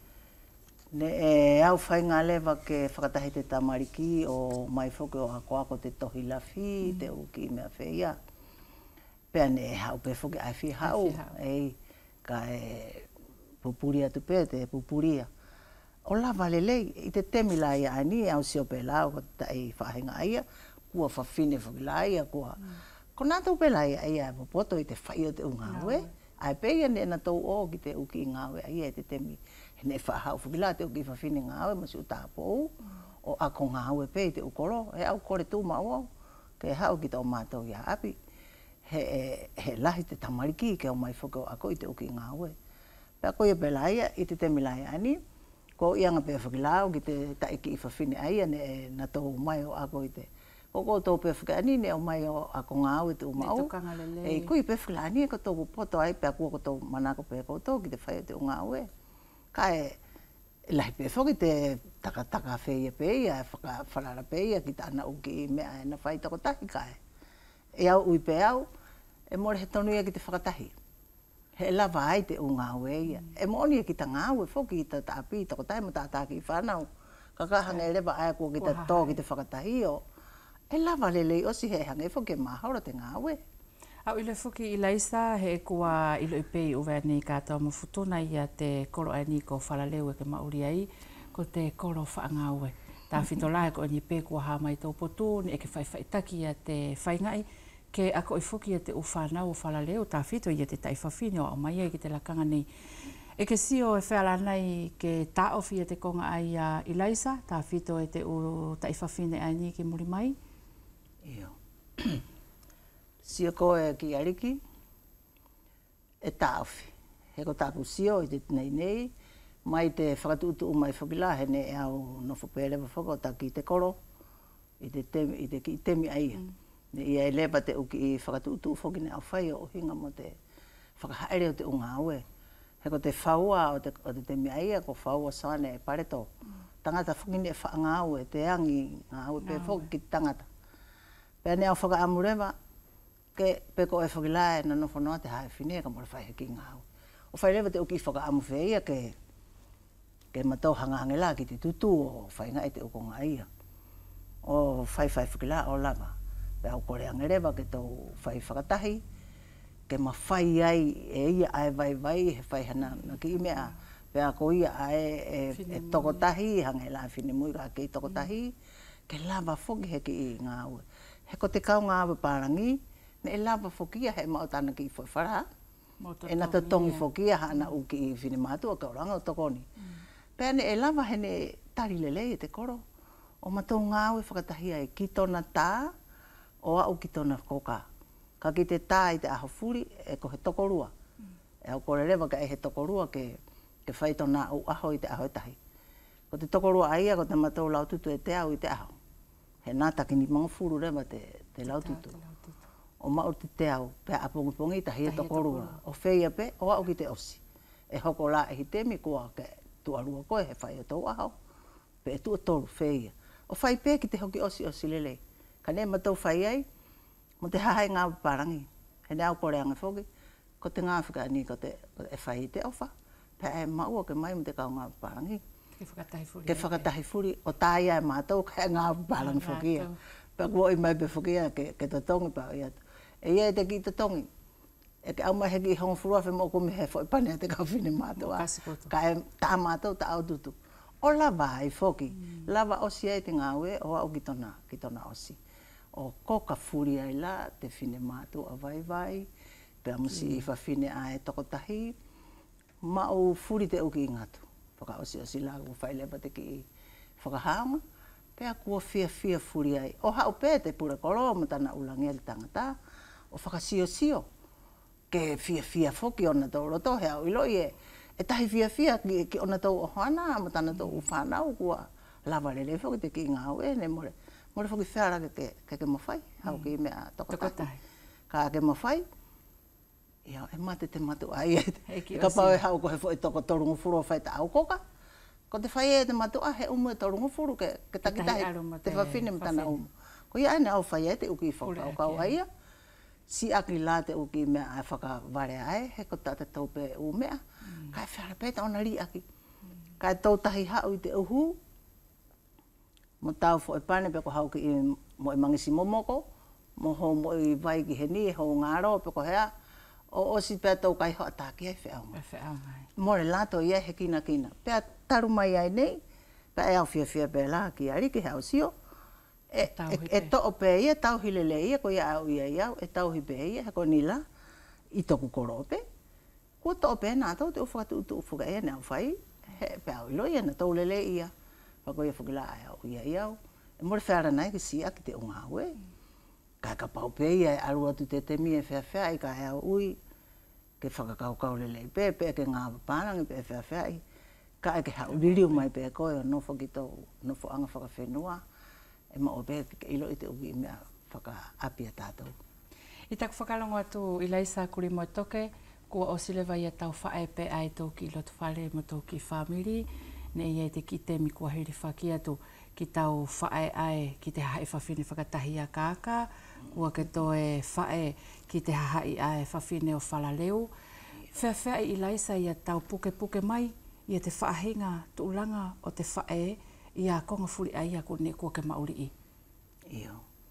S4: Ne e au whai ngā lewa ke whakatahi te tamariki o mai whoke o ako ako te tohi lawhi, mm. te uki mea whea. Pea ne e hau pe whoke ai whi hau. Ei, ka e pupuri atu pe, te pupuria. O lava lelei, i te temi la ia ani, au sio pe la, o ta i whahenga aia, kua whawhine whaki la ia, kua. Mm. Ko nā tau pe la ia, ia e popoto i te whai o te unga ue. Ai peia ne na tau o ki te uki ngā ue, ia e te temi. He ne whahau whaki la, te uki whawhine ngā ue, masi utapou, o ako ngā ue pe i te ukoro, he au kore tū mau au, ke hau ki tau mātou ia api. He, he lahi te tamariki ke o mai whake o ako i te uki ngā ue. Pea ko ia pe la ia, i te temi la ia ani, ko ianga pe whakilao ki te taiki i whawhine aia ne na tau mai o ako i te. Ko ko tau pe whakani ne o mai o ako ngā ue te umau. E kui pe whakilani e ko tau poto ai pe ako ko tau manako pe koutou ki te whai o te ngā ue. Ka e lahi pe whaki te takataka whea pe ia, e whakarara pe ia ki ta ana uki i mea e na whai tako tahi ka e. E au ui pe au, e more he tonu ia ki te whakatahi. He lava ai te unga ue ia. E mooni e ki ta ngā ue whoki i ta tāpi, tako tai mo tātaki i whanau. Kakahanga e rewa ai kua ki ta tō ki te whakatahi o. E lava lelei osi he hanga e whoki e mahaura te ngā ue.
S1: Au ilo whoki i laisa he kua ilo i pei uwe ni kātua mo futuna ia te koro ai ni ko whalaleu e ke mauri ai, ko te koro whaanga ue. Tā whito lai ko ni pei kua ha mai tō potu, ni e ke whai whaitaki ia te whaingai, ke ako i foki e te uwhanau o whalaleo tā whito i te taifawhine o mai e ki te lakanga nei. E ke sio e whela nei ke tā ofi e te konga ai a Ilaisa, tā whito e te o taifawhine ai ni ki muri mai.
S4: Io. Sio koe ki ariki, e tā ofi. He ko tāku sio i te nei nei, mai te whakatuutu umai whakila, he ne e au nofo pērewa whako taki te koro, i te temi, i te ki temi aia. Mm. Ne ia e lepa te uki i whakatuutu whoki ne au whai o hinga mo te whakahaere o te unga aue. He ko te whaua o te, o te temi aia, ko whaua sane e pareto. Mm. Tangata whoki ne wha ngā aue, te angi ngā aue pē whoki ki tangata. Pea ne au whakaamurewa, ke pe ko e whakilae na nofo noa te hae whine, ka mora whai heki ngā aue. O whai lewa te uki i whakaamu whea ke ke matau hanga hangela ki te tutu o whainga e te ukonga ia. O whai whai whakila o lava. Pea o kore angerewa ke tau whai whakatahi, ke ma whai ai e ia ai vai vai he whai hana na ki imea. Pea ko ia ai e, e tokotahi, hangela whine mui ka ki tokotahi, ke lava whoki he ki i ngā ue. He ko te kau ngā ue pārangi, ne e lava whokia he maotana ki i whai whara. E na te tongi whokia hana u ki i whine mātua ka oranga o tokoni. Pea ne e lava he ne tari lele e te koro. O matou ngā ue whakatahi ai ki tona tā, o au ki tona koka. Ka ki te tā i te aho furi, e ko he tokorua. Mm. E au kore rewa ka e he tokorua ke, ke whai tona au aho i te aho e tahi. Ko te tokorua aia, ko te matou laututu e te au i te aho. He nā taki ni mga furu rewa te, te laututu. O mao te te au, pea apongipongi tahi e tokorua. O wheia pe, o au ki te osi. E hoko la e hitemi kua ke tuarua koe he whai o tau aho. Pe e tua toru wheia. O whai pe ki te hoki osi osi lele. Ka ne matou whai ai, mo te hahai ngā parangi. He ne au kore anga whoki, ko te ngā whika ni ko te e whai te ofa. Pe e maua ke mai mo te kau ngā parangi.
S1: Ke whakatahi furi.
S4: Ke whakatahi furi. O tāia e mātou ka ngā parangi whokia. Pe kua i mai pe whokia ke, ke te tongi pa i atu. E ia e te ki te tongi. E ke au mai heki i hongo furua whi mo kumi he whoi pane te kau whine mātou. Ka e tā mātou ta au tutu. O lava ai whoki. Mm. Lava osi ai te ngāue o au ki tona, ki tona osi. O koka furi ai la te whine mātou a vai vai. Pea musi mm. i whawhine ai tokotahi. Ma o furi te uki i ngatu. Whaka osi osi la ku whailepa te ki i whakahaonga. Pea kua fia fia furi ai. O hao pē te pura koro o matana ulangia le tangata. O whakasio sio. Ke fia fia whoki ona tau roto he au ilo i e. E tahi fia fia ki, ki ona tau o hana, ma tana tau o whanau kua lava lele whoki te ki ngā ue, ne more, more whoki whara ke ke, ke, ke mawhai, hau ki mea tokotahi. Ka ke mawhai, ia e mate te matu ai e, ka pau e hau ko he whoi toko torungu furu o whai ta au koka. Ko te whai e te matu a he umu e torungu furu ke, ke takitahi, te whawhine ma tana umu. Ko ia ane au whai e te uki i whakau kau aia. Si aki la te uki mea ai whakaware ai, he ko tata tau pe u mea. Mm. Kai whara pēta ona ri aki. Mm. Kai tau tahi hau i te uhu. Mo tau fo e pane pe ko hau ki i mo e mangisi momoko. Mo ho mo i vai ki he ni, ho ngaro pe ko hea. O osi pēta tau kai hoa tāki ai whiaunga.
S1: Whiaunga.
S4: More lato ia he kina kina. Pea taru mai ai nei. Pea e au fia fia pe la ki ari ki hau sio. E, e, e to pe ia tau hilele ia ko ia au ia ia e tau hi pe ia ko nila i toku korope ko to pe na tau te ufatu tu fuga ia na fai he pe au lo ia na tau lele ia pa ko ia fugila au ia ia e mo fera nai ki si aki te unga we ka ka pau pe ia aru atu te te mi e fe fe ai ka au ui ke faka kau kau lele pe pe ke nga panang pe fe fe ai ka ke ha liu mai pe ko no fogito no fo anga faka fenua e ma o pe ilo i te uki i mea whaka apia tātou.
S1: I taku whakalongo atu Ilaisa kuri mo toke, kua o silewa ia tau whae pe ai tau ki lotu whare mo tau ki whamiri, ne ia te ki te mi kua hiri whaki atu ki tau whae ai ki te hae whawhine whakatahi a kāka, kua ke to e whae ki te hae ai whawhine o whalaleu. Whea whea i Ilaisa ia tau puke puke mai, ia te whaahinga tuulanga o te whae, ia konga furi ai a kone kua ke mauri i.
S4: Iyo.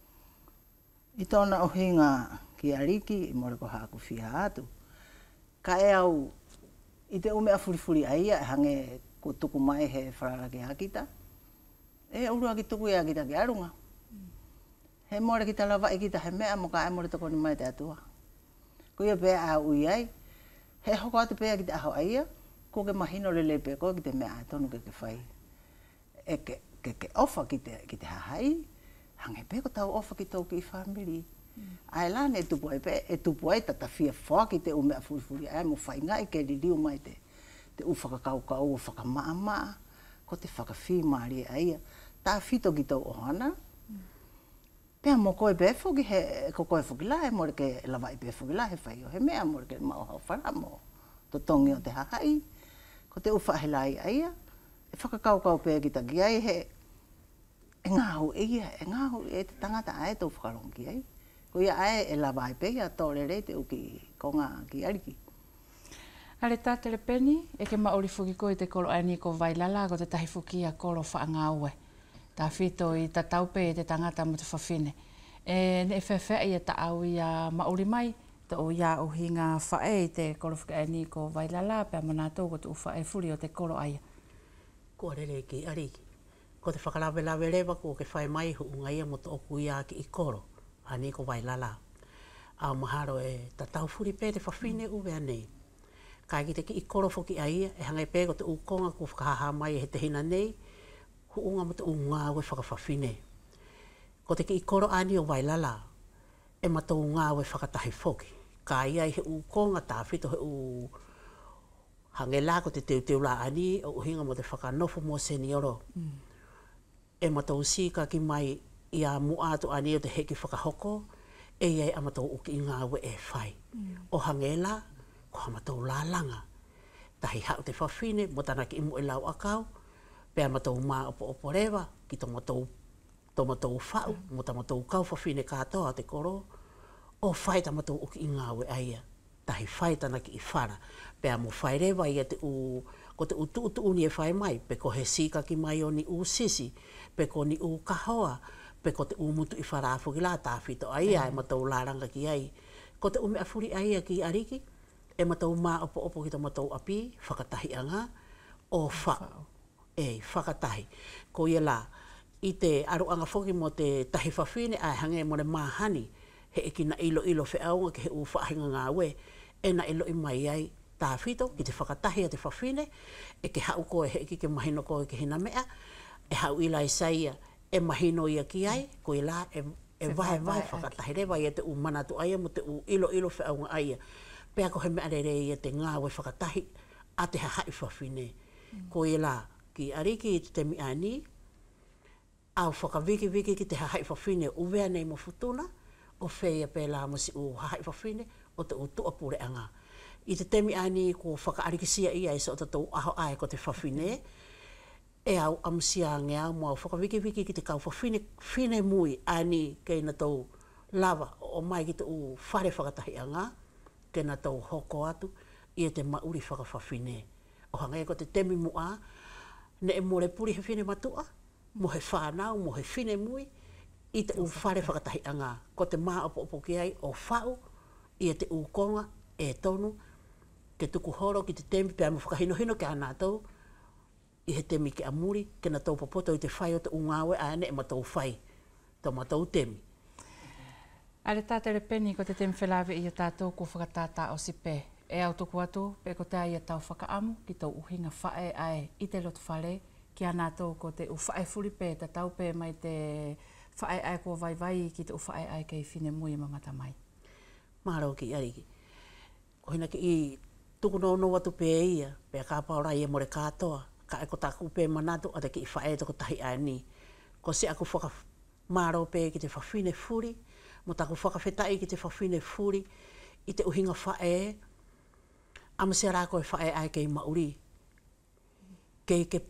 S4: I tōna o hinga ki ariki, i more ko haku whia atu. Ka e au, i te umea furi furi ai a hange ko tuku mai he wharara ki hakita. E urua ki tuku e hakita ki arunga. Mm. He more ki tala vai ki ta he mea mo ka e more toko ni mai te atua. Ko ia pe a ui ai. He hoko atu pe ki te aho aia. Ko ke mahino lele pe ko ki te mea tonu ke ke whai. E ke, ke, ke ofa ki te, ki te hahai. Hange pe ko tau ofa ki tau ki i whamiri. Mm. Ai lana e tupu ai pe, e tupu ai tata fia wha ki te umea furifuri. Ai mo whai ngai ke li liu mai te, te u whakakau kau, u whakamaa maa. Ko te whakawhi maari e aia. Tā whito ki tau ohana. Pea mo koe pe whoki he, ko koe whoki la, he more ke lawai pe whoki la, he whai o he mea more ke mao hau whara mo. To tongi o te hahai. Ko te uwha he lai aia. E whakakau kau pe ki taki ai he, e ngāhu ia, e ngāhu e te tangata ae tau whakarongi ai. Ko ia ae e lawai pe ia tōre rei te uki konga ki ariki.
S1: Ale tātere peni, e ke maori whuki koe te kolo ani ko Vailala, ko te tahi whuki a kolo whaanga aue. Tā whito i ta taupe e te tangata mo te whawhine. E ne whewhea i a ta au i a maori mai, ta o ia o hinga whae i te kolo whuki ani ko Vailala, pia mana tō ko te u whae furi o te kolo aia.
S5: Ko rere ki ariki. Ko te whakalawe lawe rewa ko ke whae mai hu unga ia mo te oku ia ki i kolo, ani ko Vailala. Au maharo e ta tau furi pe te whawhine mm. uwe anei. Kai ki te ki i kolo whuki aia, e hangai pe ko te ukonga ko whakahaha mai e he te hina nei, huunga mo te unga we whakawhawhine. Ko te ki i koro ani o Vailala, e mato unga we whakatahi whoki. Ka ia i he ukonga tāwhito he u hangela ko te teu teu la ani o uhinga mo te whakanofo mo senioro. Mm. E mato usika ki mai i a muatu ani o te heki whakahoko, e iai a mato uki inga we e whai. Mm. O hangela, ko ha mato la langa. Tahi hau te whawhine, mo tana ki imu e lau akau, pea matou mā opo opo rewa, ki tō matou, tō matou whau, mo tā matou kau whawhine katoa te koro, o whai tā matou uki i ngāwe aia, tahi whai tana ki i whara. Pea mo whai rewa ia te u, ko te utu utu uni e whai mai, pe ko he sika ki mai o ni u sisi, pe ko ni u kahoa, pe ko te u mutu i whara afu ki la tā whito aia, mm. e matou lāranga ki ai. Ko te ume afuri aia ki ariki, e matou mā opo opo ki tō matou api, whakatahi anga, o whau. E whakatahi. Ko ia la, i te aruanga whoki mo te tahi whawhine, ai hange mo le mahani, he eki na ilo ilo whiaunga ki he u whaahinga ngā we, e na ilo i mai ai tā whito, ki te whakatahi a te whawhine, e ke hau koe he eki ke mahino koe ki hina mea, e hau ila i saia, e mahino ia ki ai, ko ia la, e, e vai vai whakatahi rewa ia te u manatu aia mo te u ilo ilo whiaunga aia. Pea ko he mea re re ia te ngā we whakatahi, a te hahai whawhine. Mm. Ko ia la, ki ariki i te temi ani, au whakawiki wiki ki te hahai whawhine uwea nei mo futuna, o whea pēlā mo si u hahai whawhine, o te utua pure anga. I te temi ani ko whakaarikisia ia e so o tatou aho ai ko te whawhine, e au amsia ngea mo au whakawiki wiki ki te kau whawhine whine mui ani kei na tau lava o mai ki te u whare whakatahi anga, kei na tau hoko atu, i te mauri whakawhawhine. O hangai ko te temi mua, ne e more puri he whine matua, mo he whanau, mo he whine mui, i te u whare whakatahi anga. Ko te mā opo opo ki ai o whau, i te u konga, e tonu, ke tuku horo ki te temi, pia mo whakahino hino ke ana tau, i he temi ke amuri, ke na tau popoto i te whai o te ungawe, a ne e matou whai, tau matou temi.
S1: Ale tātere peni ko te temi whelawe i a tātou ko whakatata o sipe. E au tuku atu, pe ko te ai a tau whakaamu, ki tau uhinga whae ai i te lotu whare, ki ana tō ko te u whae furi pe, ta tau pe mai te whae ai ko vai vai, ki te u whae ai kei whine mui mamata mai.
S5: Maro ki ariki. Ko hina ki i tuku no no atu pe ia, pe a kāpaura i e more kātoa, ka e ko taku pe manatu, a te ki i whae toko tahi ani. Ko se aku whaka maro pe ki te whawhine furi, mo taku whakawhetai ki te whawhine furi, i te uhinga whae, amase rā koe whae ai kei mauri. Kei ke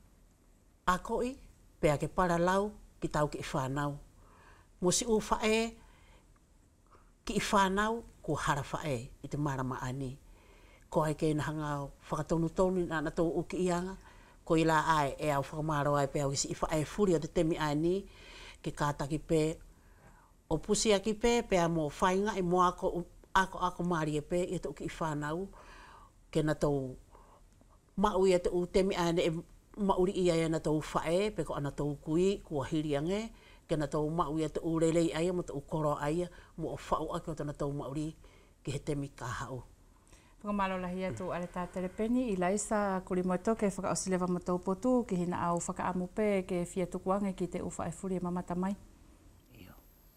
S5: akoi, pea ke paralau, ki tau ki i whanau. Mo si u whae, ki i whanau, ko hara whae, i te marama ani. Ko ai kei na hangau whakatonu tonu, na na tau uki ianga, ko i la ai, e au whakamaro ai pea, si i whae furi o te temi ani, ke kātaki pe, o pusi aki pe, pea mo whainga, e mo ako, ako ako maari e pe, i te uki i whanau, ke na tau maui e te u temi ane e mauri ia e na tau whae, pe ko ana tau kui, kua hiri ange, kena tau mau ia te urelei aia mo te ukoro aia mo o whau ake o tana tau mauri ki he temi ka hau.
S1: Whakamalo lahi atu ale tā telepeni i laisa kuri moto ke whakaosilewa mo tau potu ki hina au whakaamu pē ke fia tukuange ki te uwha e furi e mamata mai.
S4: Iyo.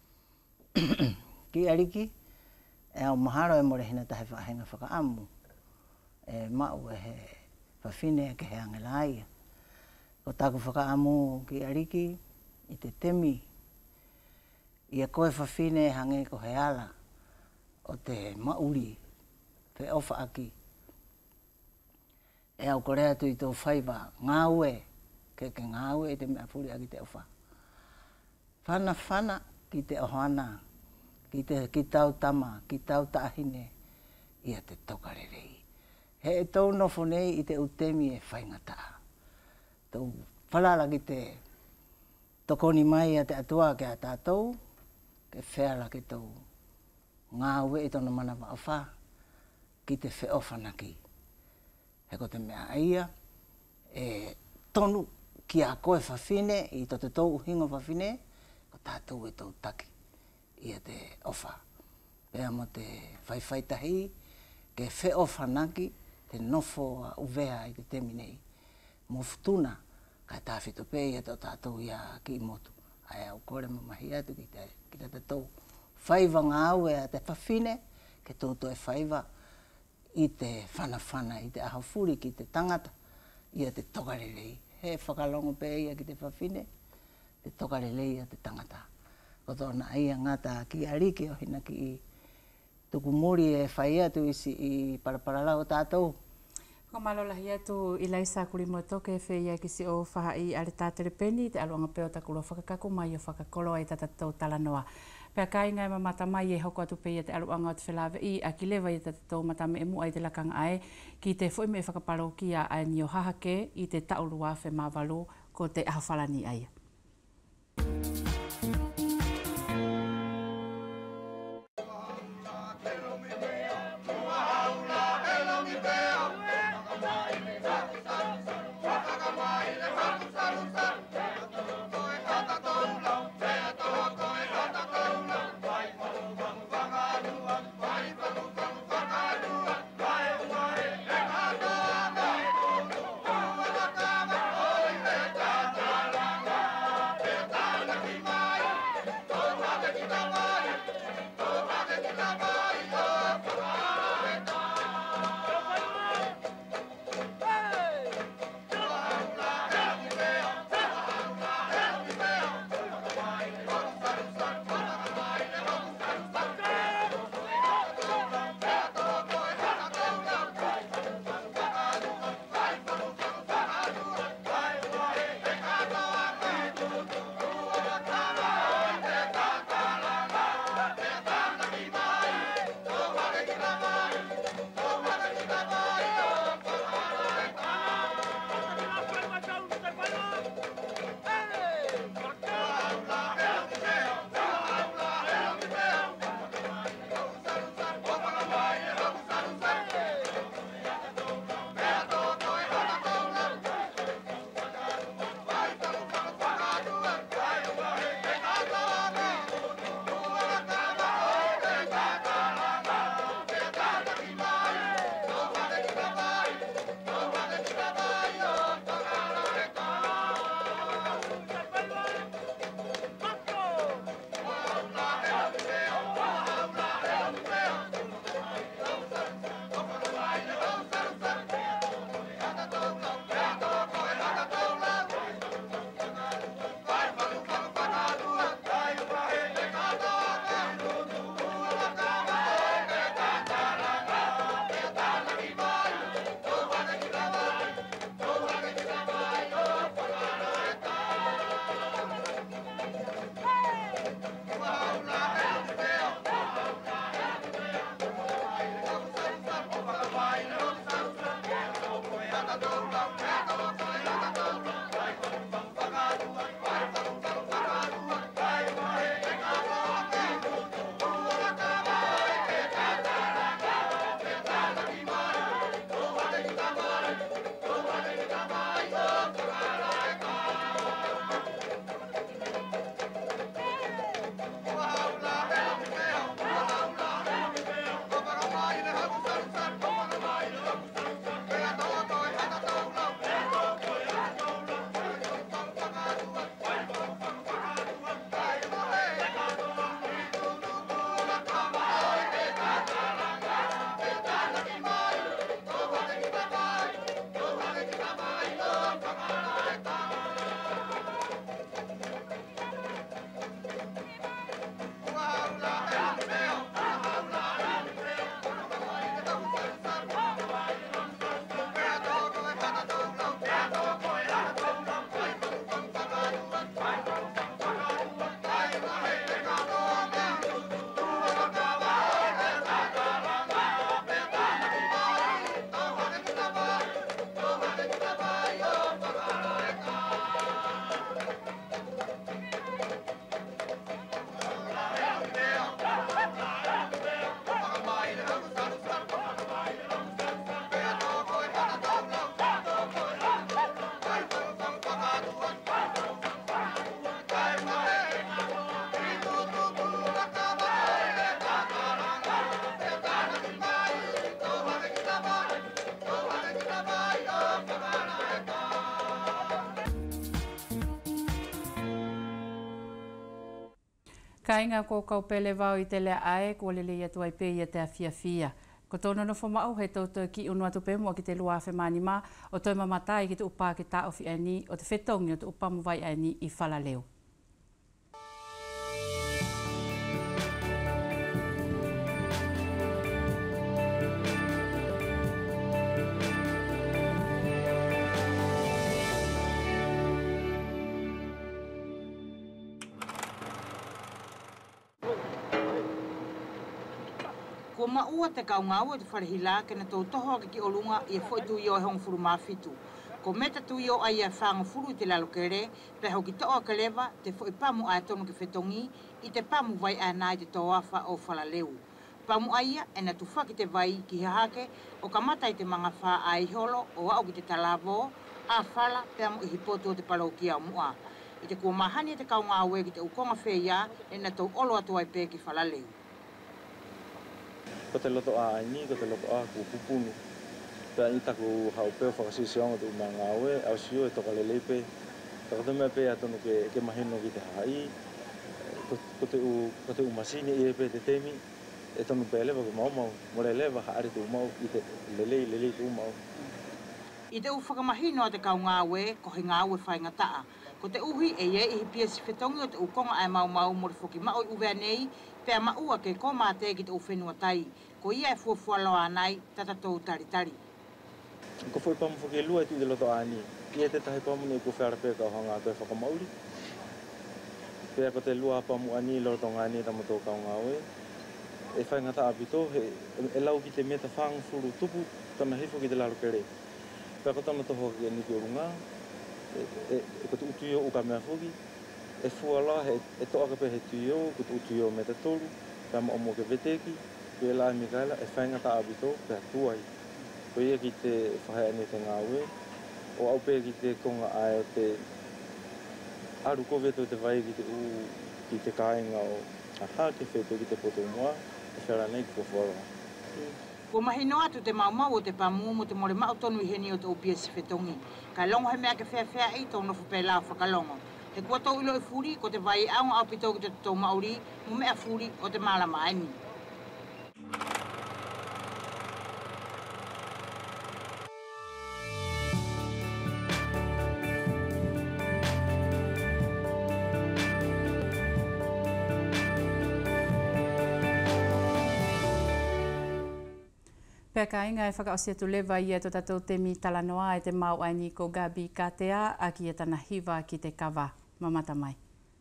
S4: Ki ariki, e au maharo e more hina tahe whahenga whakaamu. E mau e he whawhine ke he angela ia. Ko tāku whakaamu ki ariki i te temi. Ia koe whawhine hange ko he ala o te mauri. Te ofa aki. E au korea tu i tō whaiva ngā ue, ke ke ngā ue i te mea puri aki te ofa. Whana whana ki te ohana, ki te ki tau tama, ki tau taahine, ia te tokarerei. He e tau nofo nei i te utemi e whaingata. Tau whalala ki te tokoni mai a te atua ke a tātou, ke wheala ki tau ngā ue i tōna mana wa awha. Ki te wheofanaki. He ko te mea aia, e tonu ki a koe whawhine, i to te tau uhingo whawhine, ko tātou e tau taki, ia te ofa. Pea mo te whaiwhaitahi, ke wheofanaki, te nofo a uvea i te temi nei. Mo futuna, ka tāwhito pē ia tau tātou ia ki i motu. Ai au kore mamahi atu ki te, ki te tau whaiva ngā aue a te whawhine, ke tau to e whaiva, i te whanawhana, i te ahawhuri ki te tangata, ia te tokarelei. He whakalongo pē ia ki te whawhine, te tokarelei ia te tangata. Ko tōna aia ngata ki ariki o hina ki i tuku mori e whai atu isi i paraparalau o tātou.
S1: Ko malolahi atu i laisa kuri moto ke whea ki si o whaha i ale tātere peni, te aluanga peo takuro whakakaku mai o whakakolo e tatatou talanoa. Pea kai ngai mamata mai e hoko atu pei te aluanga o te whelawe i a ki lewa i te tau matame e mua i te lakanga ai ki te fwoi me whakaparo ki a ai ni o hahake i te taurua whe mawalo ko te ahawhalani ai. Kainga ko kau pele wau I te lea ae, ko lele ia tuai pe ia te awhia fia. Ko tono no whamau he tautou ki unua tu pe mua ki te lua awhi mani ma, o toi mamatai ki te upa ki ta ofi ani, o te whetongi o te upamu vai ani I whala leo.
S6: Ko maua te kaungau e te wharehila ke na tau toho ki olunga I e whoi tu I o e hong furu mawhitu. Ko meta tu I o ai a whanga furu I te lalo kere, pe hau ki toa ka lewa te whoi pamu a tonu ki whetongi I te pamu vai a nai te toafa o whalaleu. Pamu aia e na tu whaki te vai ki hahake o ka mata I te mga wha a I holo o au ki te talavo a whala pe amu I hipoto o te palau ki a mua. I te kua mahani te kaungau e ki te ukonga whea e na tau olo atu ai pe ki whalaleu.
S7: Ko te loto a aini, ko te loto a ku pupunu. Pea I taku hau peo whakasisionga tu umanga aue, au sio e toka lelei pe. Taka te mea pe atonu ke, ke mahino ki te hai. Ko te u, ko te umasini I e pe te temi, e tonu pe lewa ke maumau. More lewa haare tu umau I te lelei, lelei tu umau.
S6: I te u whakamahino a te kaunga aue, ko he ngā aue whainga taa. Ko te uhi e ie I pia si whetongi o te ukonga ai mau mau mo te whoki mao I uwea nei, pea maua ke ko mate ki te uwhenua tai. Ko ia e fuafua loa anai, tata tau tari tari.
S7: Ko whoi pamu whoki e lua I tu te loto ani. I e te tahi pamu nei ko whiara pēka o hanga koe whakamauri. Pea ko te lua pamu ani loto ngani tamato kaunga oe. E whainga ta apito, he, e lau ki te meta whang furu tupu, tana hifo ki te laro kere. Pea ko tana toho ki e niki o runga, e, e, e ko te utuio o ka mea whoki, e fuala he e toaka pe he tuio, ko te utuio me te tolu, pea ma omo ke veteki, pe la Mikaela e whainga ta abito, pea tuai. Ko ia ki te whahea ni te ngāue, o au pe ki te konga ai o te aru koveto te vai ki te u, ki te kāinga o aha ke wheto ki te poto mua, e whiara nei ki fuafuara.
S6: Ko mahino atu te mau mau o te pamu mo te more mau tonu I heni o te upia si whetongi. Ka longo he mea ke whea whea I tau nofu pe lao whakalongo. Te kua tau ilo I furi ko te vai aunga au pito ki te tau mauri, mo mea furi o te malama aimi.
S1: Pea ka inga e whakaosia tu lewa I e to tatou temi talanoa e te mau aini ko Gabi Katea a ki e tana hiwa ki te kawa. Mamata mai.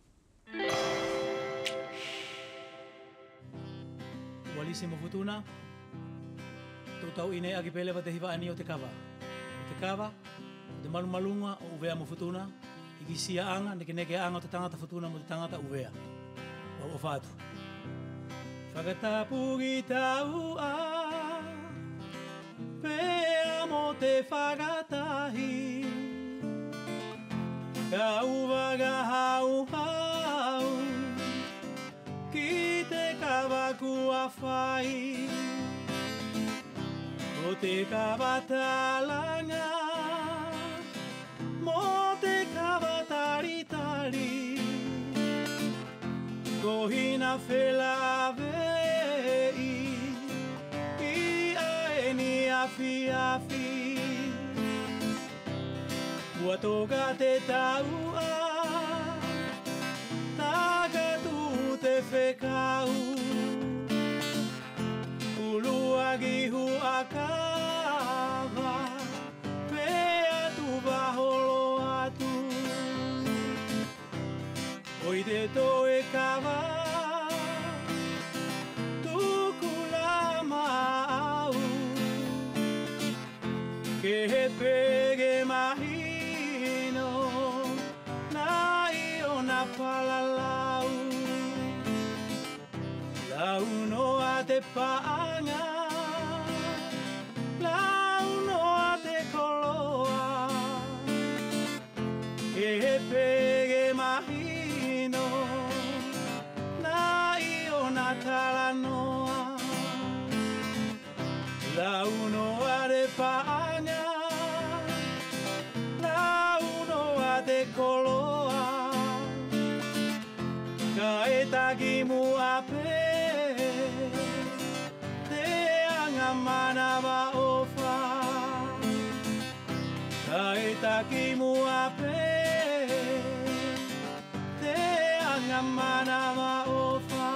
S8: Walisi mo futuna. Tau ine agi pelewa te hiwa ani o te kawa. O te kawa, o te malumalunga o uvea mo futuna. Igi sia anga, neke neke anga o te tangata futuna mo te tangata uvea. O o fatu. Whakatapugi tau a pea mo te whakatahi. Ka uwaga hau hau ki te kawa kua whai. O te kawa talanga mo te kawa tari tari. Ko hina whelawei I a eni afi afi. Ua toka te taua takatu te whekau. Uluagi hua kawa pea tu waholo atu. Oi te toe kawa tukula mau. Ke he pege mahino na io na palalau. Lau no a te paanga, lau no a te koloa. Ke he pege mahino na io na talanoa. Lau no a te paanga, lau no a te koloa. Ka e taki taki mua pe te anga mana ma ofa.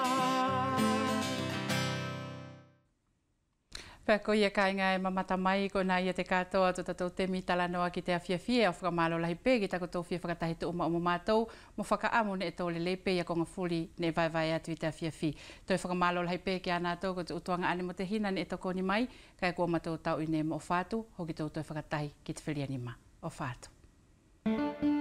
S1: Peko ia kai ngai mamata mai ko na ia te katoa to tatou temi tala noa ki te afiafia o whakamalo lahi pe ki tako tō fia whakatahi tu uma uma mātou mo whakaamu ne e tō lele pe ia konga fuli ne vai vai atu i te afiafi. Toi whakamalo lahi pe ki ana tō ko te utuanga ane mo te hina ne e toko ni mai kai kua matou tau i ne mo o whātu hoki tō toi whakatahi ki te whiria ni ma o whātu.